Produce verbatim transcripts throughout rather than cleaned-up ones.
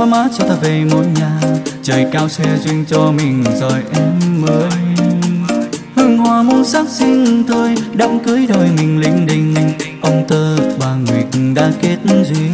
má cho ta về một nhà. Trời cao sẽ duyên cho mình rồi em mới. Hương hoa muôn sắc xinh tươi, đám cưới đôi mình linh đình. Ông tơ bà nguyệt đã kết duyên.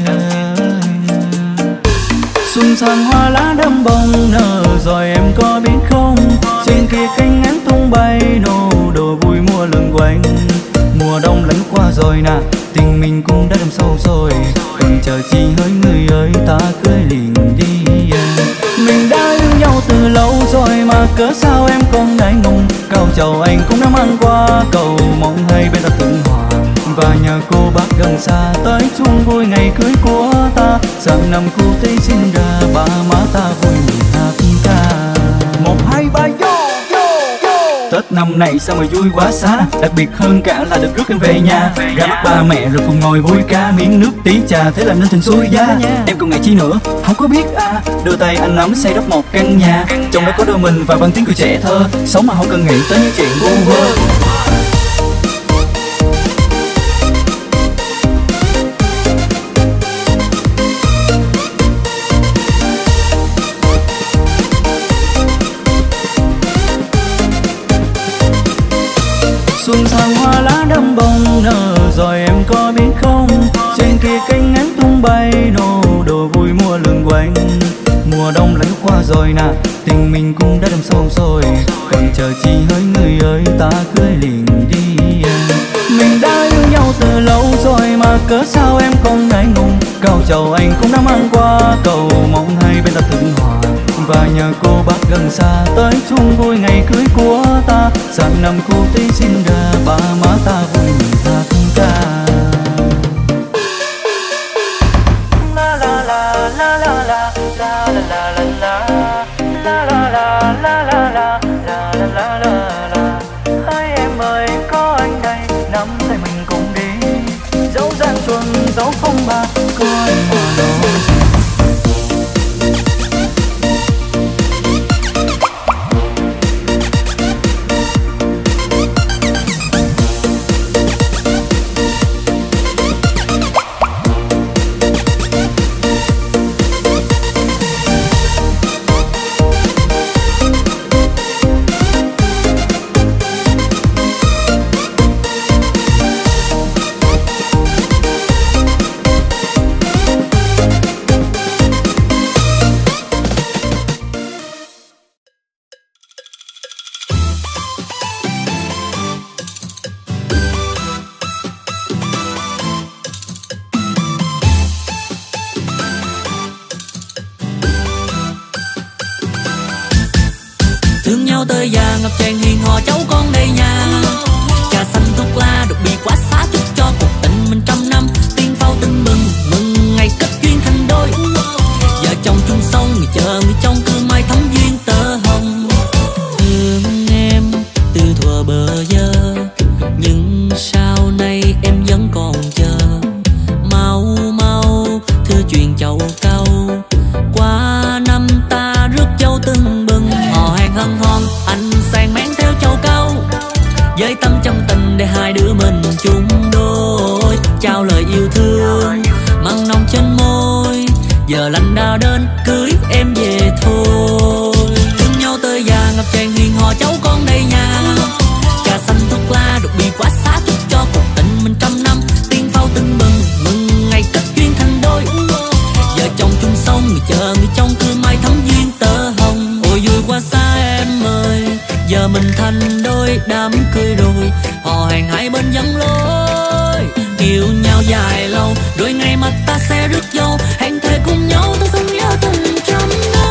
Xuân sang hoa lá đơm bông nở rồi em có biết không? Trên kia cánh én tung bay nô đồ vui mùa lượn quanh. Mùa đông lẫn qua rồi nè, tình mình cũng đã đâm sâu rồi. Còn chờ chi hỡi người ơi, ta cưới liền đi. Mình đã yêu nhau từ lâu rồi mà cớ sao em còn ngại ngùng. Cao chầu anh cũng đã mang qua, cầu mong hai bên ta thuận hòa. Và nhà cô bác gần xa tới chung vui ngày cưới của ta. Sang năm cô tây sinh ra, ba má ta vui mừng hát ca. Một hai ba vô vô vô. Tết năm này sao mà vui quá xá, đặc biệt hơn cả là được rước em về nhà. Ra mắt ba mẹ rồi cùng ngồi vui ca, miếng nước tí trà thế là nên thành xuôi giá. Em còn ngày chi nữa không có biết à, đưa tay anh nắm xây đắp một căn nhà. Trong đó có đôi mình và vang tiếng cười trẻ thơ, sống mà không cần nghĩ tới những chuyện vu vơ. Xuân sang hoa lá đơm bông nở rồi em có biết không? Trên kia cánh én tung bay nô đồ vui mùa lượn quanh. Mùa đông lẫn qua rồi nè, tình mình cũng đã đâm sâu rồi. Còn chờ chi hỡi người ơi, ta cưới liền đi. Mình đã yêu nhau từ lâu rồi mà cớ sao em còn ngại ngùng. Cao chầu anh cũng đã mang qua, cầu mong hai bên ta thuận hòa. Và nhà cô bác gần xa tới chung vui ngày cưới của ta. Sang năm cô tí sinh ra, ba má ta vui mừng hát ca. La la la la la la la la la la la la la la la la la la la la. Hai em ơi có anh đây, nắm tay mình cùng đi. Dẫu gian chuông dẫu không ba, có anh mà lo. Tới già ngập tràn hiền hò cháu con đây nhà. Trà xanh thuốc la đục bị quá xá, chúc cho cuộc tình mình trăm năm. Tiên phao tin mừng mừng ngày kết duyên thành đôi. Vợ chồng chung sông người chờ người trong cứ mai thắm duyên tơ hồng. Thương em từ thuở bờ giờ, nhưng sau này em vẫn còn chờ. Mau mau thư chuyện chầu câu, qua năm ta rước dâu tưng bừng. Hò hẹn hân hoan anh sang máng theo châu câu, với tâm trong tình để hai đứa mình chung đôi. Trao lời yêu thương mặn nồng trên môi, giờ lành đã đến cưới em về thôi. Thương nhau tới già ngập tràn hiền hò cháu con đây nhà. Trà xanh thuốc la đục bị quá xá, chúc cho cuộc tình mình trăm năm. Tiên phao tưng bừng mừng ngày kết duyên thành đôi. Vợ chồng chung sông người chờ người trong cứ mai thắm duyên tơ hồng. Ôi vui quá xa em ơi, giờ mình thành đôi đám cưới rồi. Họ hẹn hai bên dẫn lối, yêu nhau dài lâu rồi ngày mà ta sẽ rước dâu. Hẹn thề cùng nhau ta sống nhớ tình trăm năm.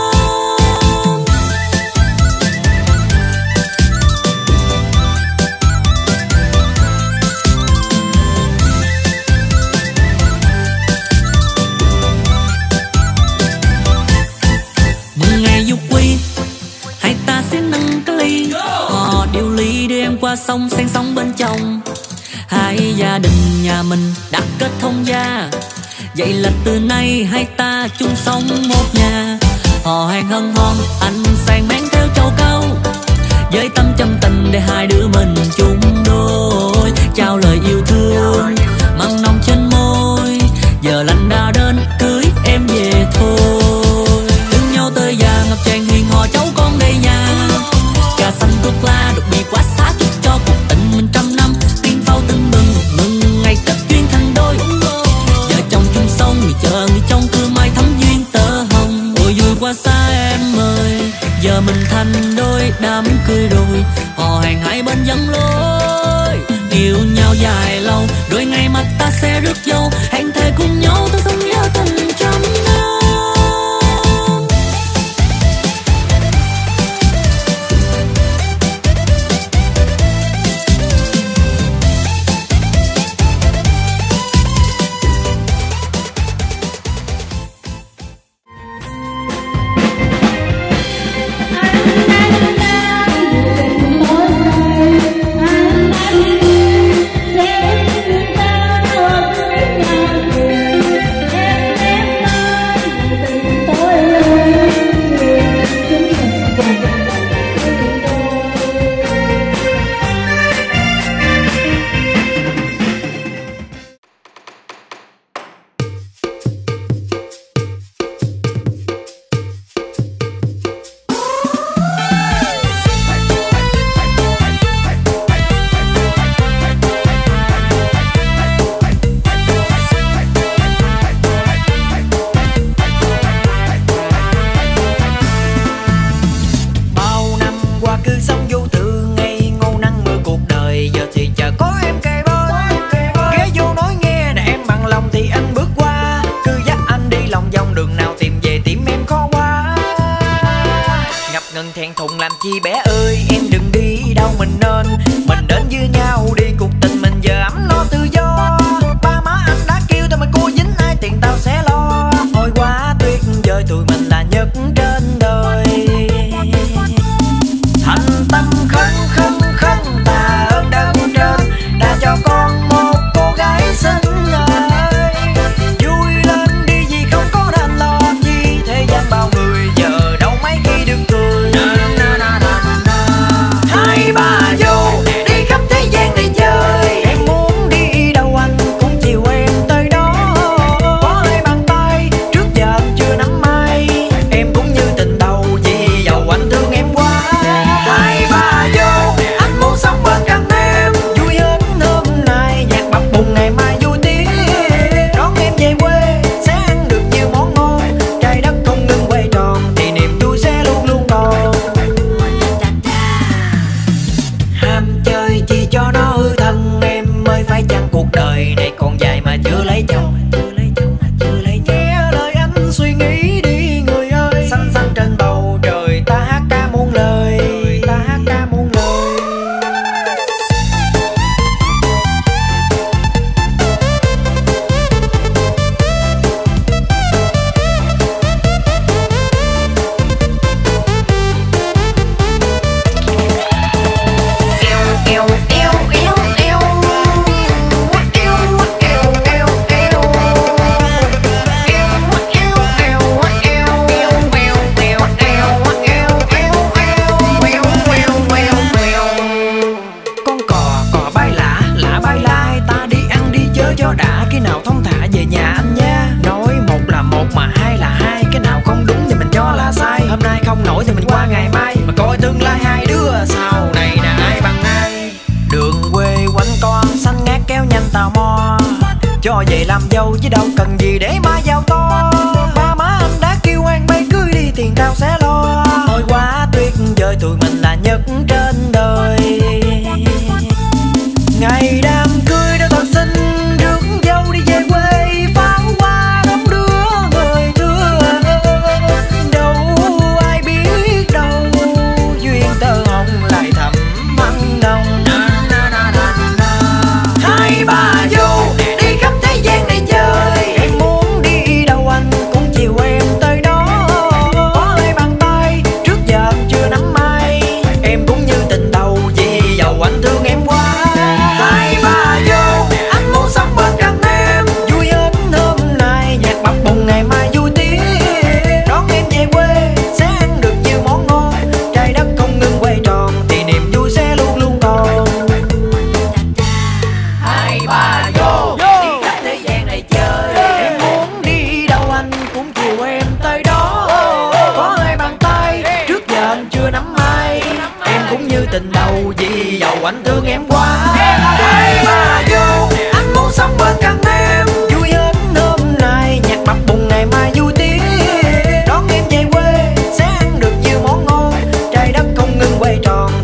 Mừng ngày dục quy, hai ta sẽ nâng cái ly. Họ điều ly đưa em qua sông sang sóng bên trong. Hai gia đình nhà mình đã kết thông gia, vậy là từ nay hai ta chung sống một nhà. Họ hẹn hân hoan anh sang máng theo châu câu, với tâm trăm tình để hai đứa mình chung đôi. Trao lời yêu thương mặn nồng trên môi, giờ lành đã đến cưới em về thôi. cười rồi, họ hẹn hai bên dẫn lối. Yêu nhau dài lâu, đôi ngày mà ta sẽ rước dâu, hẹn thề cùng nhau ta sống nhớ tình trăm năm. Cho về làm dâu chứ đâu cần gì để má giàu to. Ba má anh đã kêu anh bay cưới đi, tiền tao sẽ lo. Thôi quá tuyệt vời, tụi mình là nhất trên đời. Ngày đám cưới đã thật xinh, rước dâu đi về quê, pháo hoa đón đưa người thương. Đâu ai biết đâu, duyên tơ hồng lại thầm mặn nồng. Hai bà dâu đi khắp thế gian này chơi, em muốn đi đâu anh cũng chiều em tới đó. Có hai bàn tay trước giờ anh chưa nắm ai, em cũng như tình đầu vì giàu anh thương em quá. Hai bà dâu anh muốn sống bên cạnh em, vui hết hôm nay nhạc bập bùng ngày mai vui tiếng. Đón em về quê sẽ ăn được nhiều món ngon, trái đất không ngừng quay tròn thì niềm vui sẽ luôn luôn còn. Hai bà vô đi khắp thế gian này chơi, em muốn đi đâu anh cũng chiều em tới đó. Có hai bàn tay trước giờ anh chưa nắm ai, em cũng như tình đầu vì giàu anh thương em quá. Hai bà vô anh muốn sống bên cạnh em, vui hết hôm nay nhạc bập bùng ngày mai vui tiếng. Đón em về quê sẽ ăn được nhiều món ngon, trái đất không ngừng quay tròn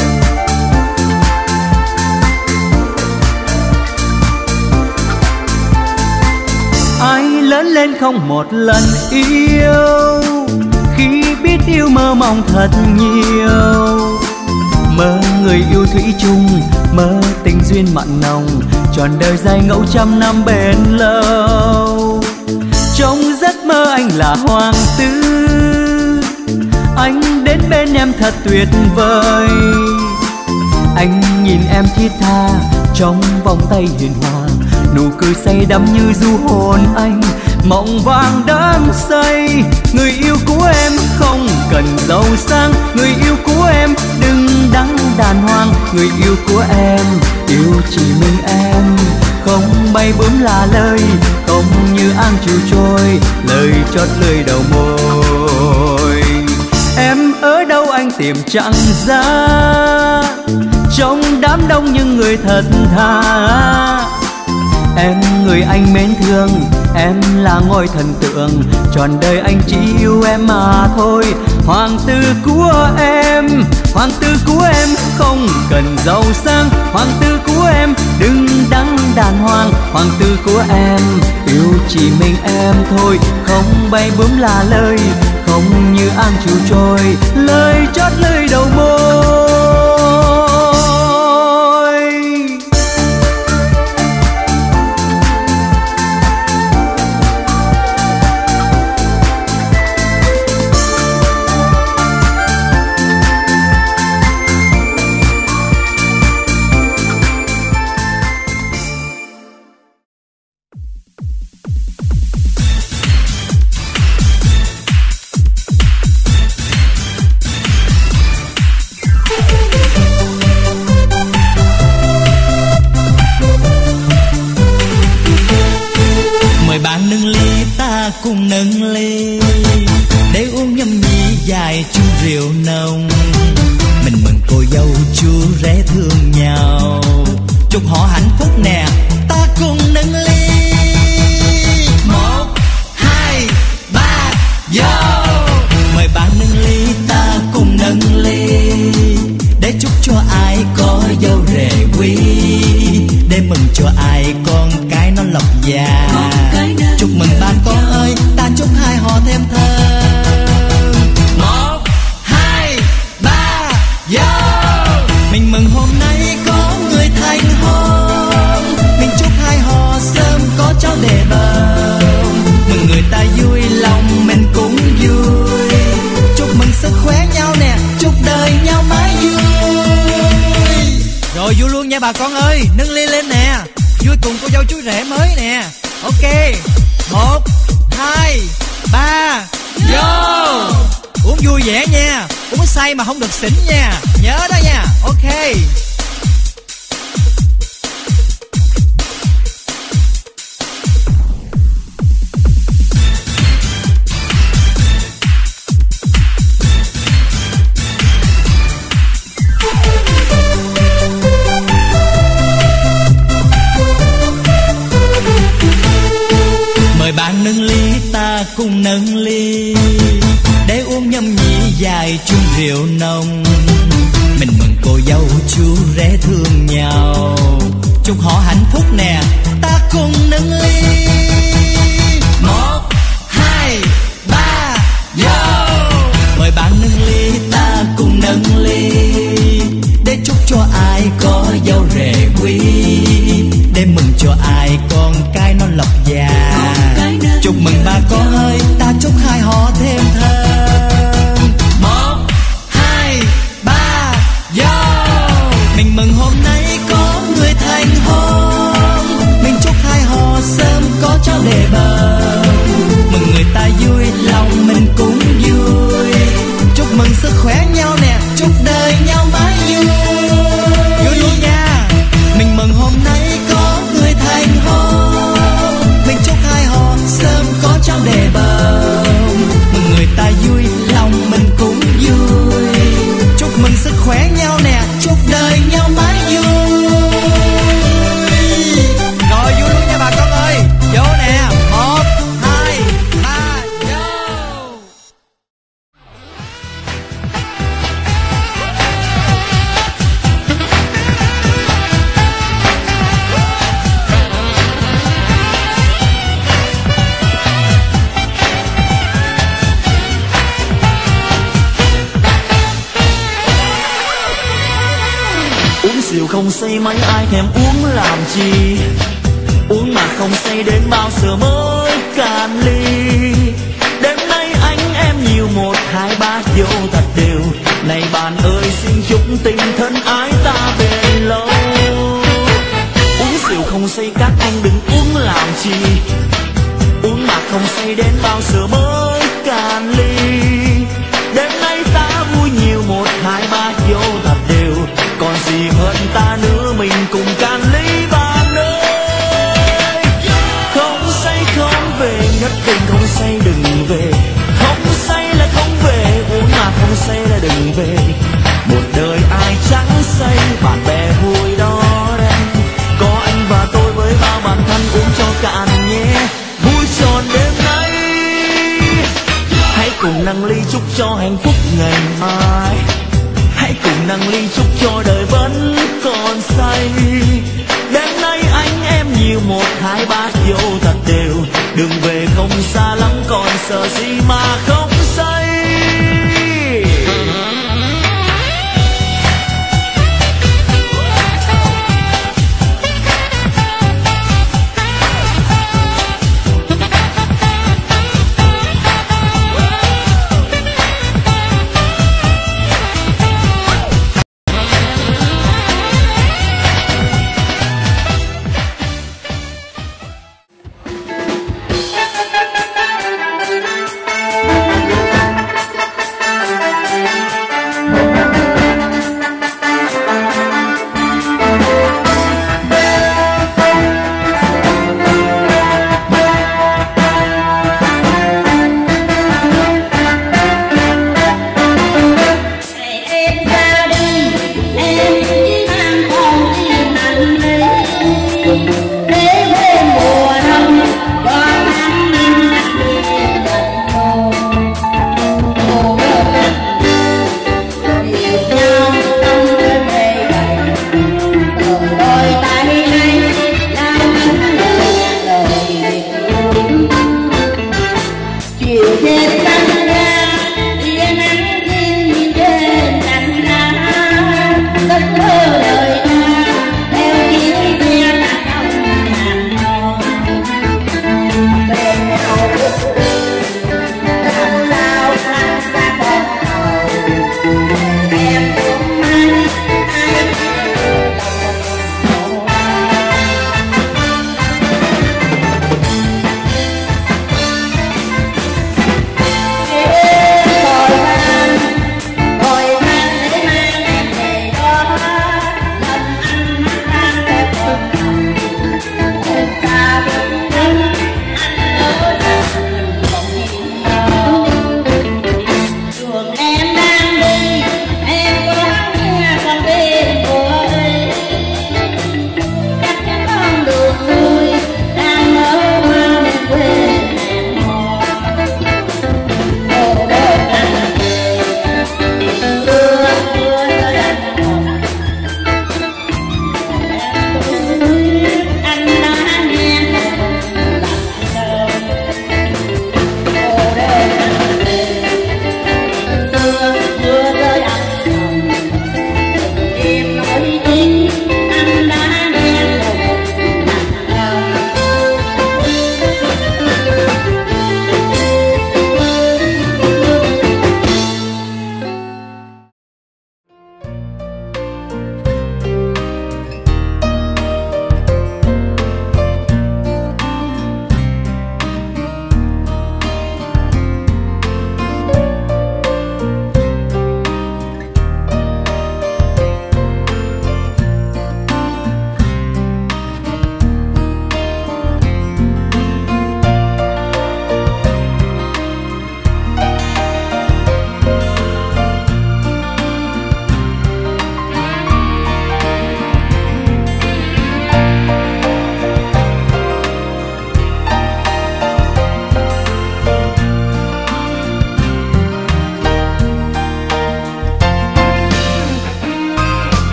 lên không một lần yêu. Khi biết yêu mơ mộng thật nhiều, mơ người yêu thủy chung, mơ tình duyên mặn nồng, trọn đời dài ngẫu trăm năm bền lâu. Trong giấc mơ anh là hoàng tử, anh đến bên em thật tuyệt vời. Anh nhìn em thiết tha trong vòng tay hiền hòa, nụ cười say đắm như du hồn anh, mộng vàng đắm say. Người yêu của em không cần giàu sang, người yêu của em đừng đắn đàng hoàng. Người yêu của em yêu chỉ mình em, không bay bướm là lời, không như áng chiều trôi, lời chót lưỡi đầu môi. Em ở đâu anh tìm chẳng ra, trong đám đông những người thật thà. Em người anh mến thương, em là ngôi thần tượng, trọn đời anh chỉ yêu em mà thôi. Hoàng tử của em, hoàng tử của em không cần giàu sang, hoàng tử của em đừng đắn đàng hoàng. Hoàng tử của em yêu chỉ mình em thôi, không bay bướm là lời, không như áng chiều trôi, lời chót lưỡi đầu môi. cùng nâng ly để uống nhâm nhi dài chung rượu nồng. Mình mừng cô dâu chú rể thương nhau, chúc họ hạnh phúc nè, ta cùng nâng ly. Một hai ba vô, mời bạn nâng ly, ta cùng nâng ly để chúc cho ai có dâu rể quý, để mừng cho ai con cái nó lộc già. Chúc mừng ba con ơi, ta chúc hai họ thêm thơm. Một hai ba vô, mình mừng hôm nay có người thành hôn, mình chúc hai họ sớm có cháu đề bồng. Mừng người ta vui lòng mình cũng vui, chúc mừng sức khỏe nhau nè, chúc đời nhau mãi vui. Rồi vui luôn nha bà con ơi, nâng ly lên nè, vui cùng cô dâu chú rể mới nè. Ok, một hai ba vô, uống vui vẻ nha, uống say mà không được xỉn nha, nhớ đó nha. Ok. Mời bạn nâng ly, ta cùng nâng ly để uống nhâm nhi dài chung rượu nồng. Mình mừng cô dâu chú rể thương nhau, chúc họ hạnh phúc nè, ta cùng nâng ly. Một hai ba vô, mời bạn nâng ly, ta cùng nâng ly để chúc cho ai có dâu rể quý, để mừng cho ai con cái nó lộc già. Chúc mừng ba con ơi, ta chúc hai họ thêm thơm. Một hai ba vô, mình mừng hôm nay có người thành hôn, mình chúc hai họ sớm có cháu đề bồng. Mừng người ta vui lòng mình cũng vui, chúc mừng sức khỏe nhau nè, chúc đời nhau mãi vui. Vui luôn nha, mình mừng hôm nay có người thành hôn, mình chúc hai họ sớm có cháu đề bồng. Mừng người ta vui lòng mình cũng vui, chúc mừng sức khỏe nhau nè, chúc đời nhau mãi vui. Rồi vui luôn nha bà con ơi, vô nè. Một hai ba vô. Uống rượu không say mấy ai thèm uống làm chi, uống mà không say đến bao giờ mới cạn ly. Đêm nay anh em nhiều một hai ba vô thật đều, này bạn ơi xin chúc tình thân ái ta bền lâu. Uống rượu không say các anh đừng uống làm chi, uống mà không say đến bao giờ mới cạn ly. Đêm nay ta vui nhiều một hai ba vô thật đều, còn gì hơn ta nữa mình cùng cạn ly bạn ơi. Không say không về, nhất định không say đừng về, không say là không về, uống mà không say là đừng về. Một đời ai chẳng say, bạn bè vui đó đây, có anh và tôi với bao bạn thân uống cho cạn nhé, vui tròn đêm nay. Hãy cùng nâng ly chúc cho hạnh phúc ngày mai, hãy cùng nâng ly chúc cho đời vẫn còn say. Đêm nay anh em nhiều một hai ba vô thật đều, đừng về không xa lắm còn sợ gì mà không say.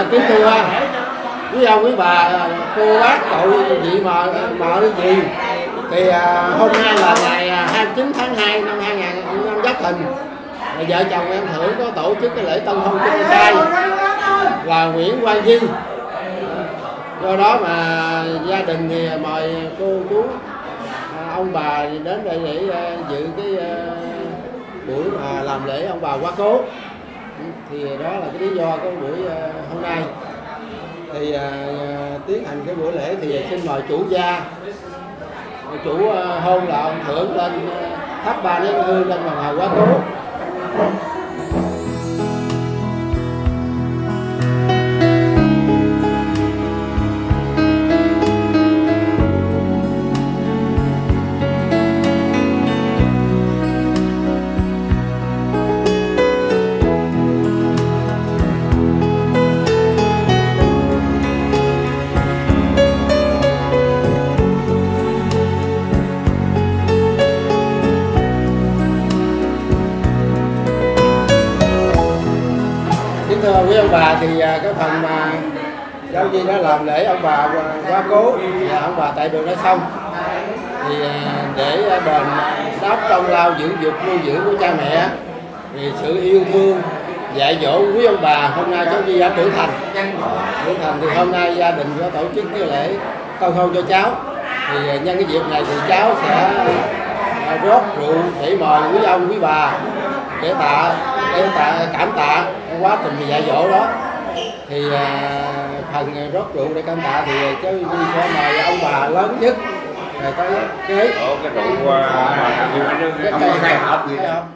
kính thưa quý ông quý bà, cô bác cậu chị mợ mợ gì thì à, hôm nay là ngày hai mươi chín tháng hai năm hai nghìn năm Giáp Thìn, vợ chồng em Thưởng có tổ chức cái lễ tân hôn cho con trai là Nguyễn Quang Vinh. Do đó mà gia đình thì mời cô chú à, ông bà đến đây để uh, dự cái uh, buổi mà làm lễ ông bà quá cố. Thì đó là cái lý do của buổi uh, hôm nay. Thì uh, tiến hành cái buổi lễ thì xin mời chủ gia, chủ uh, hôn là ông Thưởng lên uh, thắp ba nén hương lên bàn thờ quá cố. Thưa quý ông bà, thì cái phần mà giáo viên đã làm lễ ông bà quá cố và ông bà tại đường đã xong, thì để đền đáp công lao dưỡng dục nuôi dưỡng của cha mẹ, thì sự yêu thương dạy dỗ quý ông bà, hôm nay cháu Duy đã trưởng thành trưởng thành thì hôm nay gia đình có tổ chức cái lễ tân hôn cho cháu. Thì nhân cái dịp này thì cháu sẽ rót rượu để mời quý ông quý bà để tạ để tạ cảm tạ quá trình dạy dỗ đó. Thì à, phần rót rượu để cảm tạ thì cháu Duy sẽ mời ông bà lớn nhất rồi tới kế Ủa, cái rượu à, cái cây khai hộp gì đó.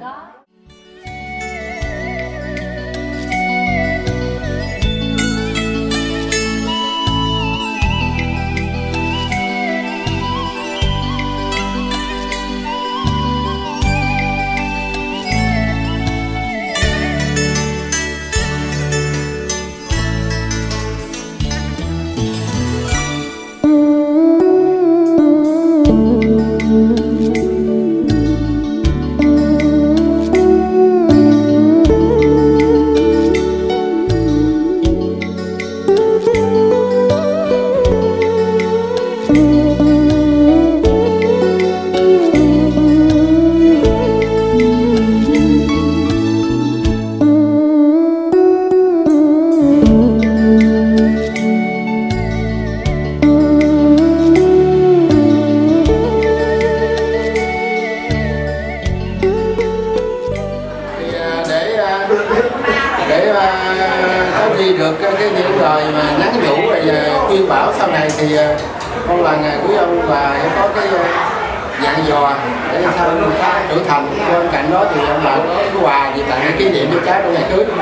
Để cháu Duy được cái, cái những lời mà nhắn nhủ và khuyên bảo sau này thì con là quý ông bà có cái dặn dò để sao trưởng thành. Bên cạnh đó thì ông bà có cái quà gì tặng kỷ niệm cho cháu trong ngày cưới.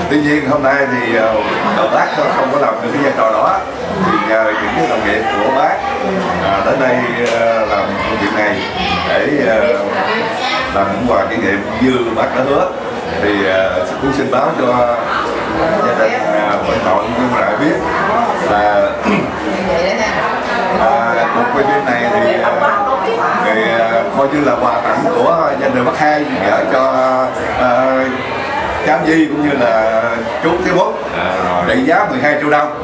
Tuy nhiên hôm nay thì đầu bác không có làm được cái vai trò đó, thì nhờ những cái đồng nghiệp của bác à, đến đây làm công việc này để làm những quà kỷ niệm như bác đã hứa. Thì uh, cũng xin báo cho gia đình Nguyễn Nội cũng lại biết là uh, cuộc quay phim này thì uh, người, uh, coi như là quà tặng của gia đình Bắc Hai gửi cho uh, Cám Di cũng như là chú Thế Bốt trị giá mười hai triệu đồng.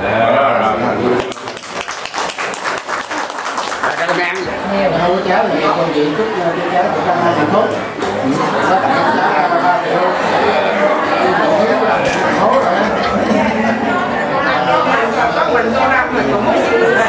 Không có cháu thì con chuyện chúc cho cháu của con hạnh phúc. Có tặng ba triệu. Hố rồi đó. Mình có năm mình cũng không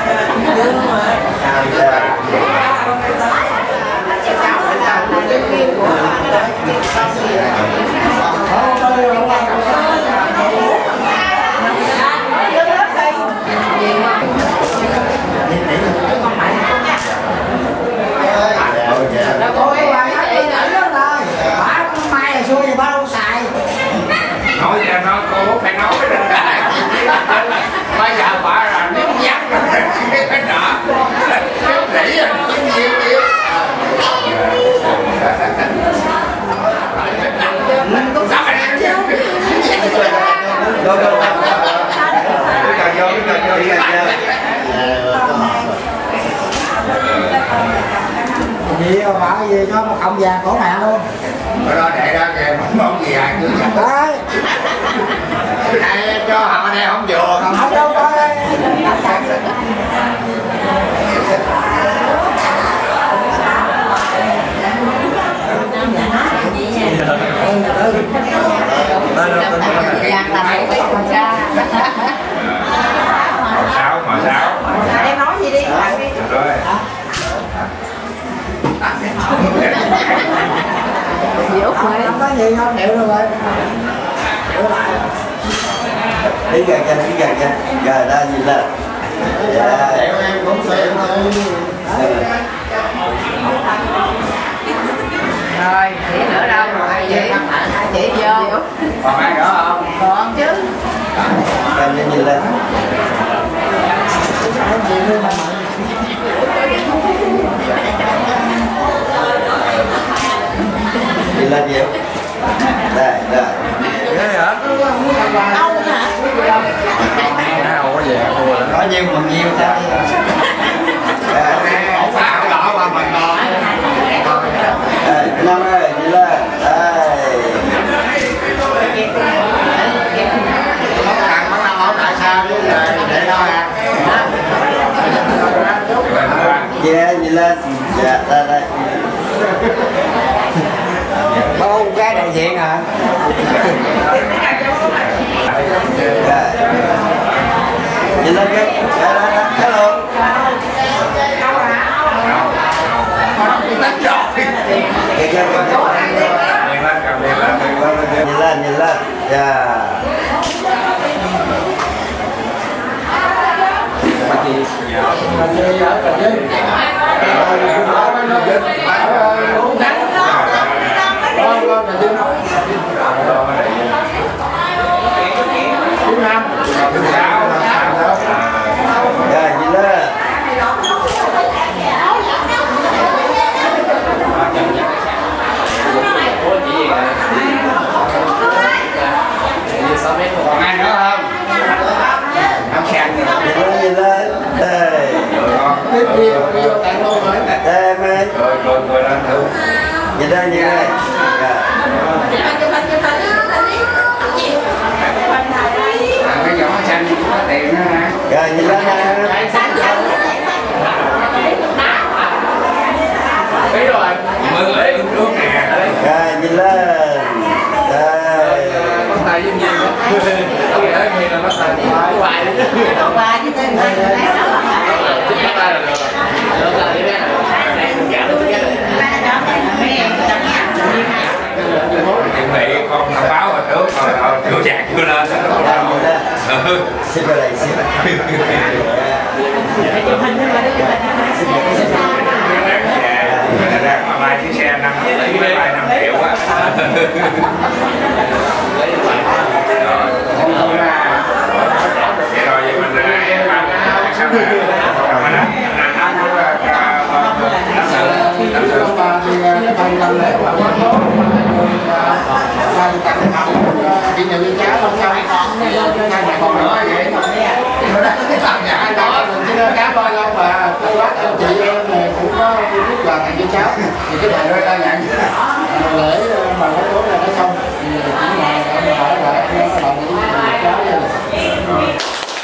nói ra nó cô phải nói bây giờ bà là nếp nhắc cái nọ nếp nỉ là cũng nhiều nhiều sao mày ăn chứ Vô vô cái cần vô cái cần vô cái cần vô gì bà gì cho một cọng vàng cổ mẹ luôn. rồi đó để đó kìa món gì ai cứ Đấy. ai cho họ đây không vừa không Không đâu coi. Vàng là một cái con cha. màu sáu màu sáu Em nói gì đi bạn đi. rồi Diễu khỏe. Không có gì không hiểu rồi. Đi gần kìa, đi gần kìa. Rồi đó nhìn lên. Dạ. em cũng tiền thôi. Rồi, chỉ nữa đâu rồi chị? Chị vô. còn ai nữa không Còn chứ. Cầm lên nhìn lên. Nhìn lên nhiều. Đây, đây. thế hả Đâu hả? đâu có về Có nhiêu còn nhiêu sao? không phải không đỏ mà mình đỏ Đây, Năm ơi, nhìn lên. Đây. không cần bắt đầu tại sao chứ để đó à Dạ, nhìn lên. Dạ, đây, đây. Bao cái đại diện hả? Rồi. Nhìn lên kìa. Đây, đây, đây. Hello. tính rồi Kìa, kìa, kìa. nhìn lên cầm nhìn lên Nhìn lên, nhìn lên. Dạ. Rồi, nhìn lên. còn ai nữa không không sàn Nhìn lên, nhìn lên. Đây. Tiếp theo vô tặng luôn rồi. Đây em ơi. rồi rồi rồi lên thử Nhìn đây, nhìn đây. Dạ. cái giỏ xanh có tiền nữa hả Rồi, nhìn lên nè. Biết rồi. mười lễ cũng trước nè Rồi, nhìn lên. Đây. Bắt tay với nhiều đó. Có nghĩa là mình là bắt tay với hoài đi. Bà chứ tên này lấy đó hả? Chính bắt tay là được rồi. Được rồi, đi cả được cái này. chuẩn bị con thông báo hồi trước rồi rồi chưa chạc chưa lên ừ. Xin vào đây, xin vào đây. Chụp hình thôi mà đó, chụp hình. ra mà mai chiếc xe năm máy bay năm triệu á rồi tặng tặng kỷ niệm với cháu không xong hai mẹ con nữa vậy ai đó mình chỉ nên cảm ơn ông bà cô bác anh chị em cũng có rất là tặng cho cháu thì cái này ra nhận lễ mà cái tối này nó xong thì cũng mời ông bà lại nó đồng ý với cháu gia đình.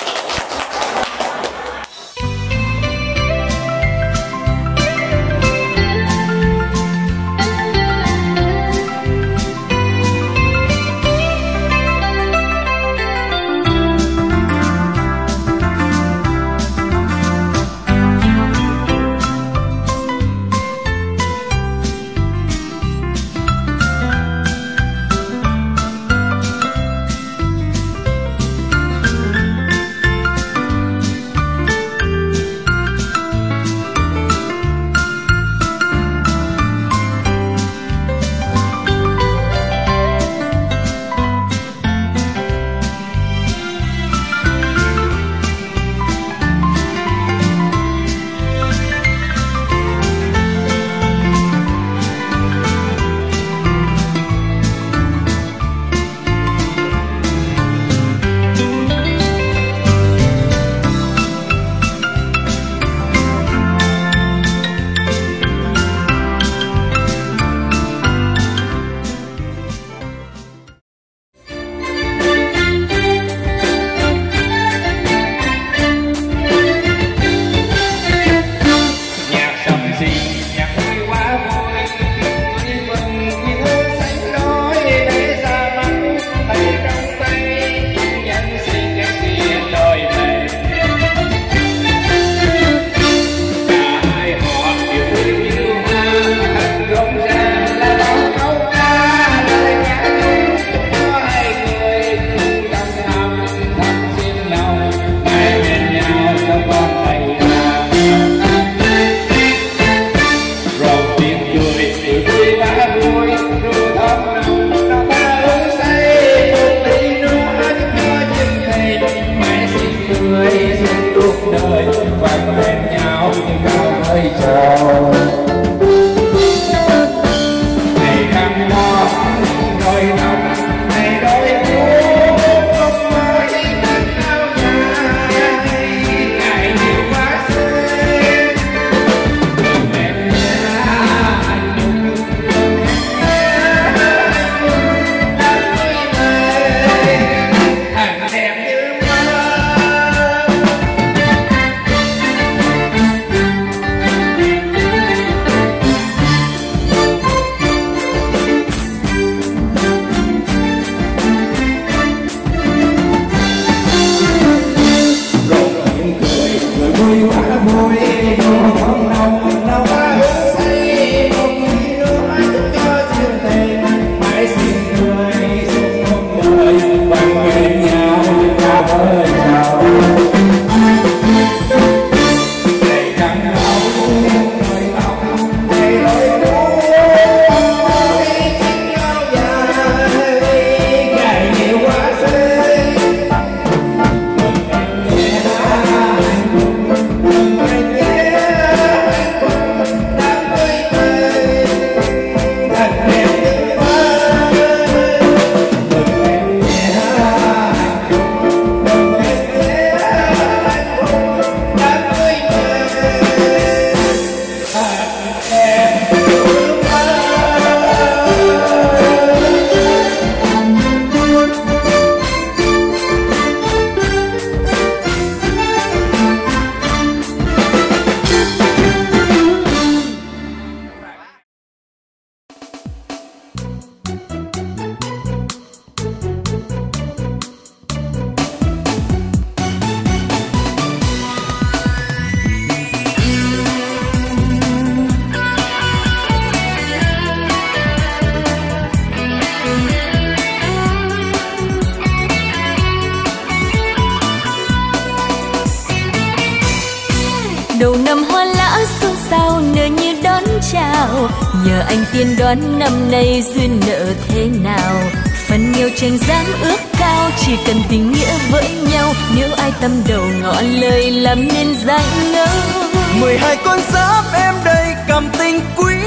đầu năm hoa lá xôn xao nở như đón chào, nhờ anh tiên đoán năm nay duyên nợ thế nào. Phần nhiều tranh dáng ước cao, chỉ cần tình nghĩa với nhau, nếu ai tâm đầu ngỏ lời làm nên dáng ngỡ. Mười hai con giáp em đây cầm tình quý mùa,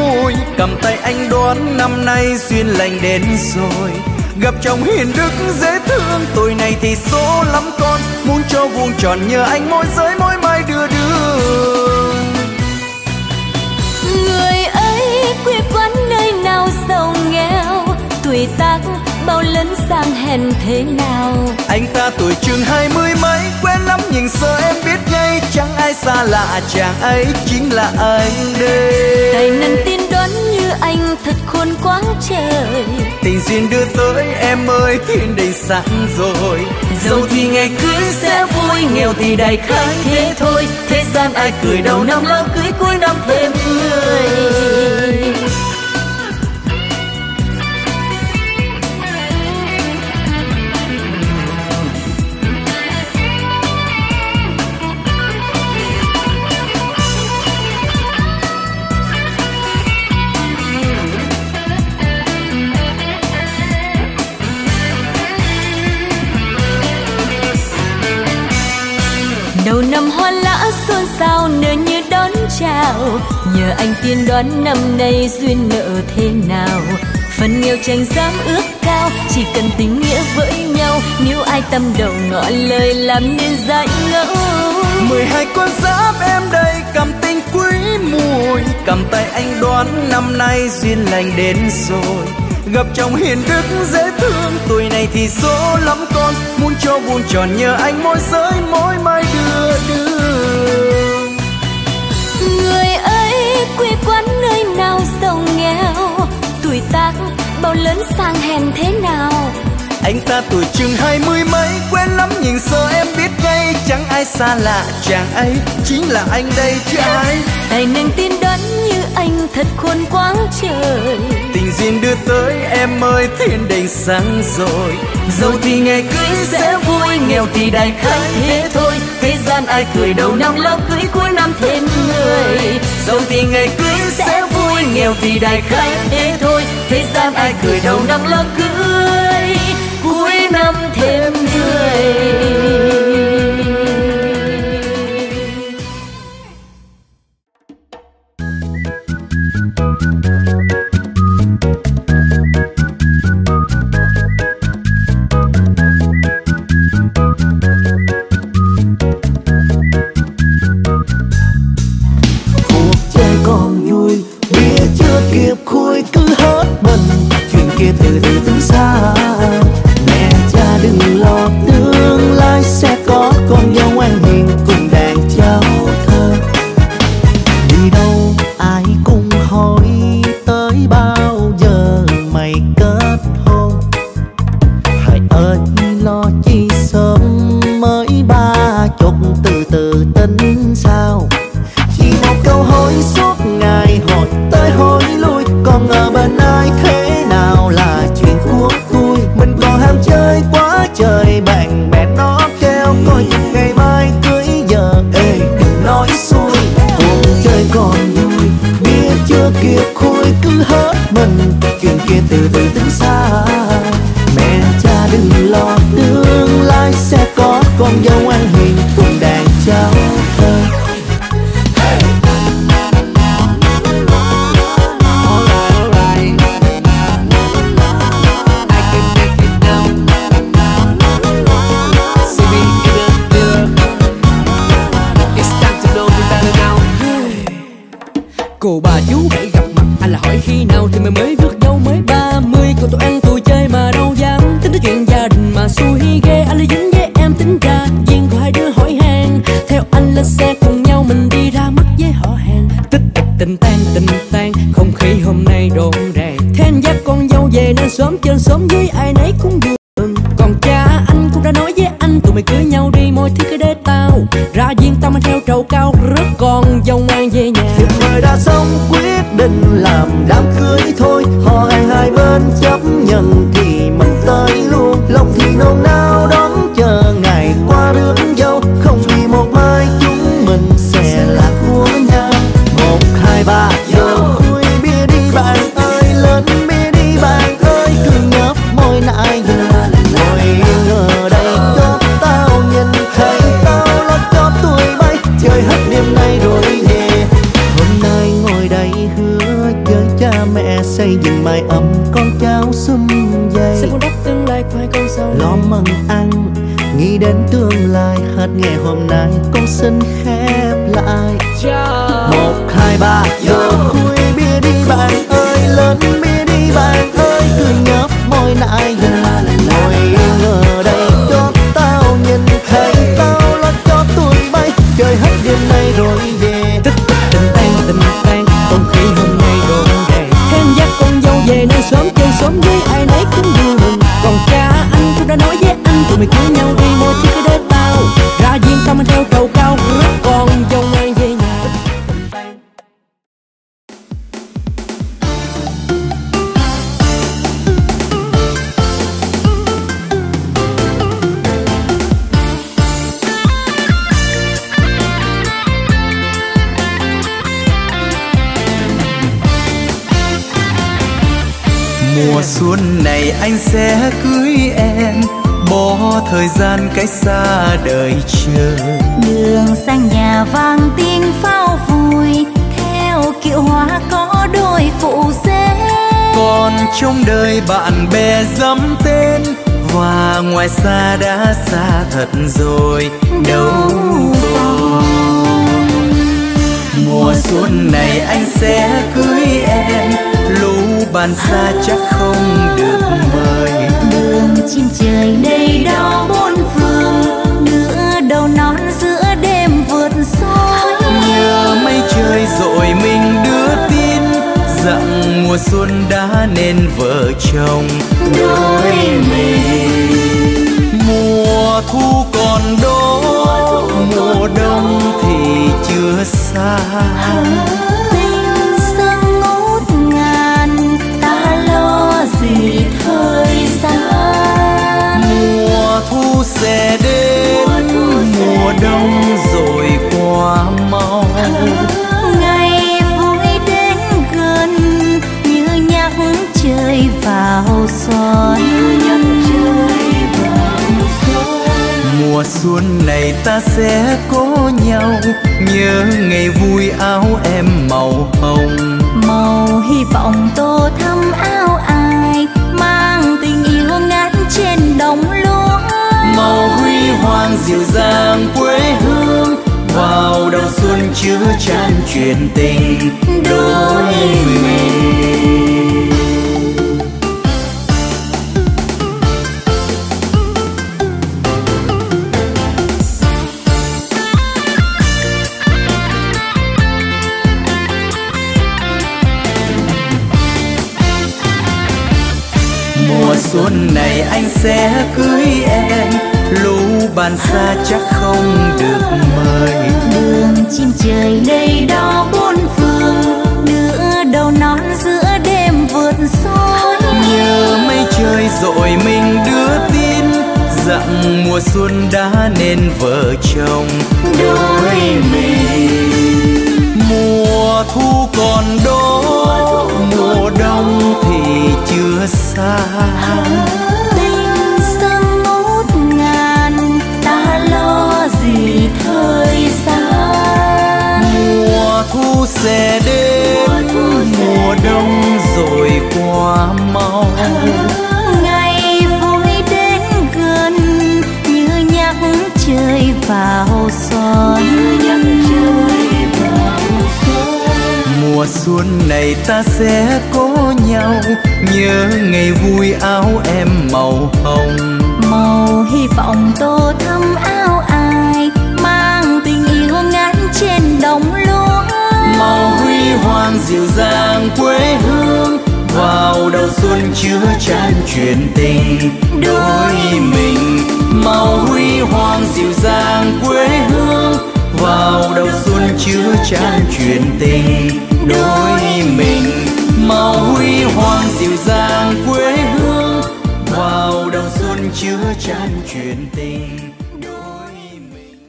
mùi. Cầm tay anh đoán năm nay duyên lành đến rồi. Gặp chồng hiền đức dễ thương, tuổi này thì số lắm con. Muốn cho vuông tròn nhờ anh môi giới môi mai đưa đường. Người ấy quê quán nơi nào giàu nghèo, tuổi tác bao lớn sang hèn thế nào. Anh ta tuổi chừng hai mươi mấy, quen lắm nhìn sơ em biết ngay. Chẳng ai xa lạ, chàng ấy chính là anh đây. Tài năng tin đoán như anh thật khôn quáng trời. Tình duyên đưa tới em ơi, thiên đình sẵn rồi. Giàu thì ngày cưới sẽ vui, nghèo thì đại khái thế thôi. Thế gian ai cười đầu năm lo cưới, cuối năm thêm người. Đầu năm hoa lã xôn xao nở như đón chào. Nhờ anh tiên đoán năm nay duyên nợ thế nào. Phần nghèo tranh dám ước cao, chỉ cần tình nghĩa với nhau. Nếu ai tâm đầu ngỏ lời làm nên dại ngẫu. Mười hai con giáp em đây cầm tình quý mùi. Cầm tay anh đoán năm nay duyên lành đến rồi. Gặp chồng hiền đức dễ thương, tuổi này thì số lắm con. Muốn cho vuông tròn nhờ anh môi giới môi mai đưa đường. Người ấy quê quán nơi nào giàu nghèo, tuổi tác bao lớn sang hèn thế nào. Anh ta tuổi chừng hai mươi mấy, quen lắm nhìn sơ em biết ngay. Chẳng ai xa lạ, chàng ấy chính là anh đây chứ ai. Tài năng tin đoán như anh thật khôn quáng trời. Tình duyên đưa tới em ơi, thiên đình sáng rồi. Giàu thì ngày cưới sẽ vui, nghèo thì đại khái thế thôi. Thế gian ai cười đầu năm lo cưới, cuối năm thêm người. Giàu thì ngày cưới sẽ vui, nghèo thì đại khái thế thôi. Thế gian ai cười đầu năm lo cưới, cuối năm thêm người. kịp khui cứ hết mình, chuyện kia từ từ tính xa. Mẹ cha đừng lo, tương lai sẽ có con dâu ngoan hiền cùng đàn cháu thơ. Đi đâu ai cũng hỏi tới bao giờ mày kết hôn. Hãy ơi lo chi sớm mới ba chục, từ từ tính sao. Chỉ một câu hỏi suốt ngày hỏi tới hỏi lui, còn ở bên ai thế nào là chuyện của tôi. Mình còn ham chơi quá trời, bạn bè nó kêu coi chừng ngày mai cưới giờ. Ê đừng nói xui, cuộc chơi còn vui, bia chưa kịp khui cứ hết mình, chuyện kia từ từ tính xa. Mẹ cha đừng lo, tương lai sẽ có con dâu ngoan hiền cùng đàn cháu thơ. Cô bà chú hãy gặp mặt, anh là hỏi khi nào thì mày mới rước dâu mới ba mươi. Cô tụi ăn tụi chơi mà đâu dám tính tới chuyện gia đình mà xui ghê. Anh là dính với em tính ra duyên của hai đứa hỏi han. Theo anh lên xe cùng nhau mình đi ra mắt với họ hàng. Tích tịch tình tan tình tan, không khí hôm nay rộn ràng. Thế anh dắt con dâu về nên sớm trên sớm với ai nấy cũng vui. Còn cha anh cũng đã nói với anh tụi mày cưới nhau đi, mọi thứ cứ để tao ra duyên tao mang theo trầu cao rước con dâu ngoan về nhà. Thiệp mời đã xong quyết định làm đám cưới thôi, họ hàng hai bên chấp nhận thì mình tới luôn. Lòng thì nôn nao đón chờ ngày qua rước dâu, không vì một mai chúng mình sẽ là của nhau. Một hai ba vô khui bia đi bạn ơi, lên bia đi bạn ơi, cứ nhấp môi nãy giờ ngồi yên ở đây cho tao nhìn thấy tao lót cho tuổi bay chơi hết đêm nay rồi về. Hôm nay ngồi đây hứa với vai con sau lo mừng ăn nghĩ đến tương lai, hát nghe hôm nay con xin khép lại. Một hai ba giờ khui bia đi bạn ơi, lên bia đi bạn ơi, cười nhấp môi lại ngồi ngờ đây cho tao nhìn thấy tao lo cho tuổi bay chơi hết đêm nay rồi về. Tích tình tan tình tan không khí hôm nay gọn gàng, thêm dắt con dâu về nơi sớm chơi sớm với ai nấy cũng vui mừng. Còn cha anh cũng đã nói với anh tụi mày cưới nhau đi mua chiếc cái đế tao ra viên tao mình theo cầu cao rước con dâu ngay về nhà. Mùa xuân này anh sẽ cưới em, bỏ thời gian cách xa đời chờ. Đường sang nhà vang tiếng pháo vui, theo kiệu hoa có đôi phụ xe. Còn trong đời bạn bè dẫm tên, và ngoài xa đã xa thật rồi đâu còn. Mùa xuân này anh sẽ cưới em, lũ bạn xa chắc không được mời. Đường chim trời đầy đau bốn phương, nửa đầu nón giữa đêm vượt soi. Nhớ mây trời dội mình đưa tin rằng mùa xuân đã nên vợ chồng đôi mình. Mùa thu còn đó, mùa đông thì chưa xa. Tình sương ngút ngàn, ta lo gì thời gian. Mùa thu sẽ đến, mùa đông rồi qua mau. Ngày vui đến gần như nhắc trời vào xuân. Mùa xuân này ta sẽ có nhau, nhớ ngày vui áo em màu hồng. Màu hy vọng tô thắm áo ai, mang tình yêu ngát trên đồng lúa. Màu huy hoàng dịu dàng quê hương, vào đầu xuân chứa chan chuyện tình đôi mình. Mùa xuân này anh sẽ cưới em, lũ bạn xa chắc không được mời. Đường chim trời đầy đau bốn phương, nửa đầu nón giữa đêm vượt soi. Nhớ mây trời dội mình đưa tin rằng mùa xuân đã nên vợ chồng đôi mình. Mùa thu còn đó, mùa đông thì chưa xa. Tình sương ngút ngàn, ta lo gì thời gian. Mùa thu sẽ đến, mùa đông rồi qua mau. Ngày vui đến gần như nhắc trời vào xuân. Mùa xuân này ta sẽ có nhau, nhớ ngày vui áo em màu hồng. Màu hy vọng tô thắm áo ai, mang tình yêu ngát trên đồng lúa. Màu huy hoàng dịu dàng quê hương, vào đầu xuân chứa chan chuyện tình đôi mình. Màu huy hoàng dịu dàng quê hương, vào đầu xuân chứa chan chuyện tình đôi mình. Màu huy hoàng dịu dàng quê hương, vào đầu xuân chứa chan chuyện tình đôi mình.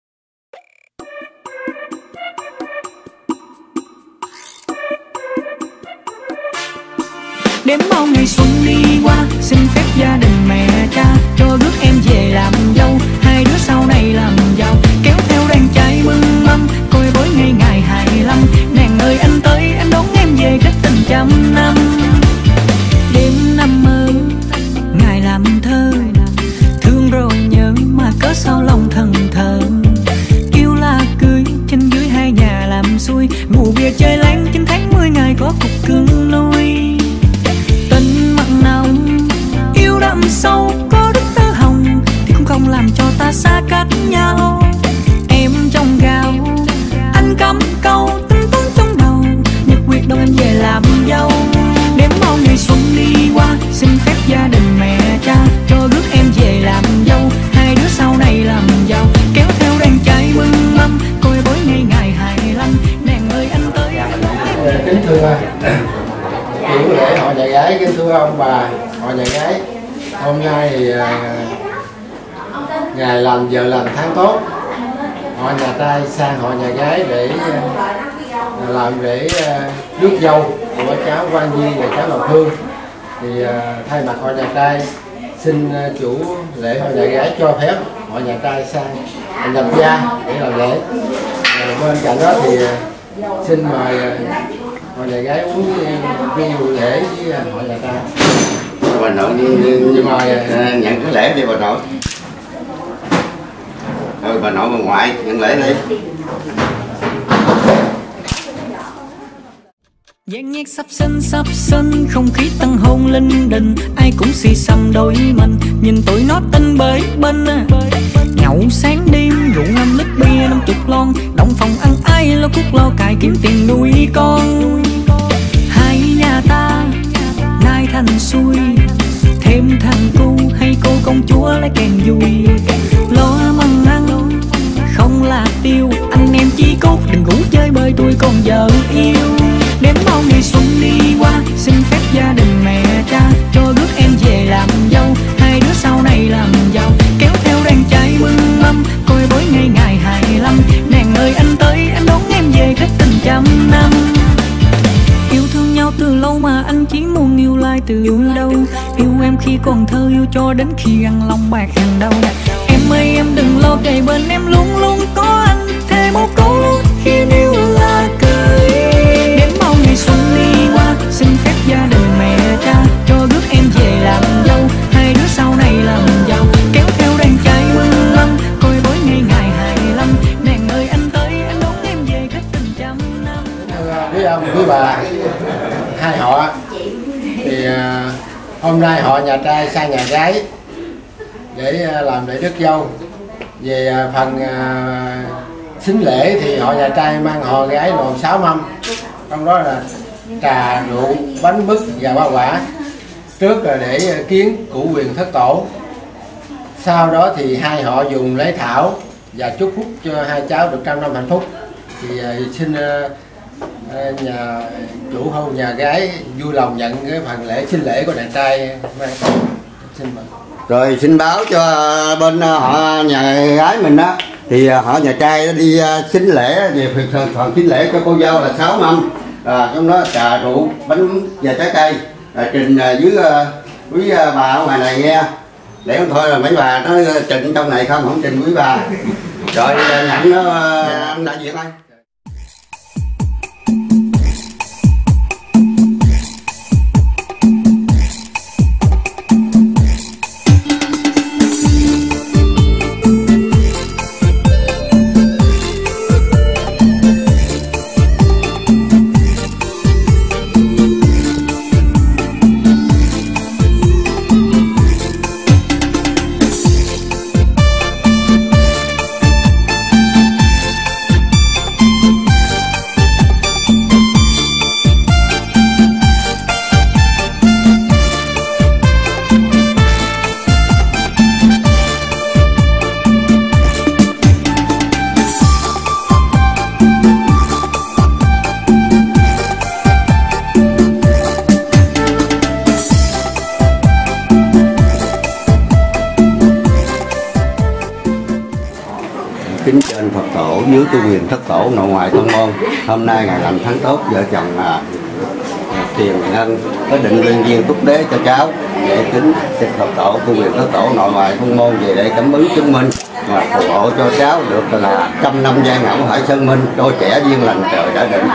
Đếm bao ngày xuân đi qua, xin phép gia đình mẹ cha cho rước em về làm dâu. Hai đứa sau này làm giàu, kéo theo đàn trai mừng mâm, coi bối ngày ngày hai mươi lăm. Nàng ơi anh tới em đón em về kết tình trăm năm. Đêm năm mơ ngày làm thơ, Hôm nay thì ngày lành giờ lành tháng tốt, họ nhà trai sang họ nhà gái để làm lễ rước dâu của cháu Quang Duy và cháu Ngọc Hương. Thì thay mặt họ nhà trai xin chủ lễ họ nhà gái cho phép họ nhà trai sang nhập gia để làm lễ. Bên cạnh đó thì xin mời họ nhà gái uống rượu lễ với họ nhà trai. Bà nội mời nhận cái lễ đi bà nội. Thôi bà nội bà ngoại nhận lễ đi. Dàn nhạc sắp sân sắp sân, không khí tăng hôn linh đình, ai cũng xì xăm đôi mình, nhìn tụi nó tinh bới bên. Nhậu sáng đêm rượu năm lít bia năm chục lon, động phòng ăn ai lo cuốc lo cài kiếm tiền nuôi con. Hai nhà ta nay thành xuôi, thêm thằng cu hay cô công chúa lấy kèn vui, lo măng ăn không là tiêu, anh em chí cốt đừng ngủ chơi bơi tôi còn vợ yêu. Đến bao ngày xuân đi qua, xin phép gia đình mẹ cha cho rước em về làm dâu, hai đứa sau này làm giàu, kéo theo đàn trai mừng mâm, coi bối ngày ngày hai mươi lăm. Nàng ơi anh tới anh đón em về kết tình trăm năm. Yêu thương nhau từ lâu mà anh chỉ muốn yêu lại từ yêu đâu, yêu em khi còn thơ, yêu cho đến khi ăn lòng bạc hàng đầu. Em ơi em đừng lo, kề bên em luôn luôn có anh, thêm một câu luôn khi yêu là cười. Đến bao ngày xuân đi qua, xin phép gia đình mẹ cha cho rước em về làm dâu, hai đứa sau này làm giàu, kéo theo đàn trai mừng mâm, coi bối ngày ngày hai mươi lăm. Nàng ơi anh tới anh đón em về kết tình trăm năm. Quý ông quý bà hai họ thì uh, hôm nay họ nhà trai sang nhà gái để uh, làm lễ rước dâu. Về uh, phần uh, xính lễ thì họ nhà trai mang họ gái nộp sáu mâm, trong đó là trà rượu bánh mứt và hoa quả. Trước là để kiến cửu quyền thất tổ, sau đó thì hai họ dùng lễ thảo và chúc phúc cho hai cháu được trăm năm hạnh phúc. Thì uh, xin uh, nhà chủ hôn nhà gái vui lòng nhận cái phần lễ xin lễ của đàn trai. Xin mời. Rồi xin báo cho bên họ nhà gái mình á, thì họ nhà trai đi xin lễ về phần phần xin lễ cho cô dâu là sáu mâm, à, trong đó trà rượu bánh và trái cây, à, trình dưới quý bà ở ngoài này nghe, để không thôi là mấy bà nó trình trong này không không trình quý bà. Rồi nhận nó anh đại diện ơi. Kính trên Phật tổ dưới tu quyền thất tổ nội ngoại thông môn, hôm nay ngày lành tháng tốt, vợ chồng à, Tiền Ngân có định liên duyên túc đế cho cháu, để kính xin Phật tổ tu quyền thất tổ nội ngoại thông môn về để cảm ứng chứng minh và phù hộ cho cháu được là trăm năm gian ngẫu hải sơn minh, đôi trẻ duyên lành trời đã định.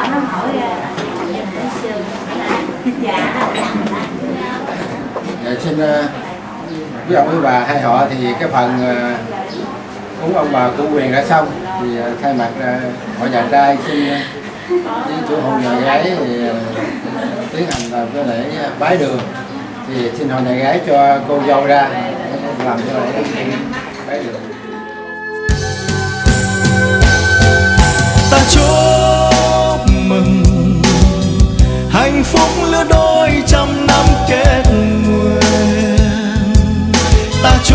Dạ, xin quý ông quý bà hai họ thì cái phần uh, cúng ông bà của quyền đã xong, thì thay mặt họ nhà trai xin với chủ hôn nhà gái thì tiến hành làm cái lễ bái đường. Thì xin họ nhà gái cho cô dâu ra làm cái lễ bái đường. Ta chúc mừng hạnh phúc lứa đôi trăm năm kết nguyện. Ta chúc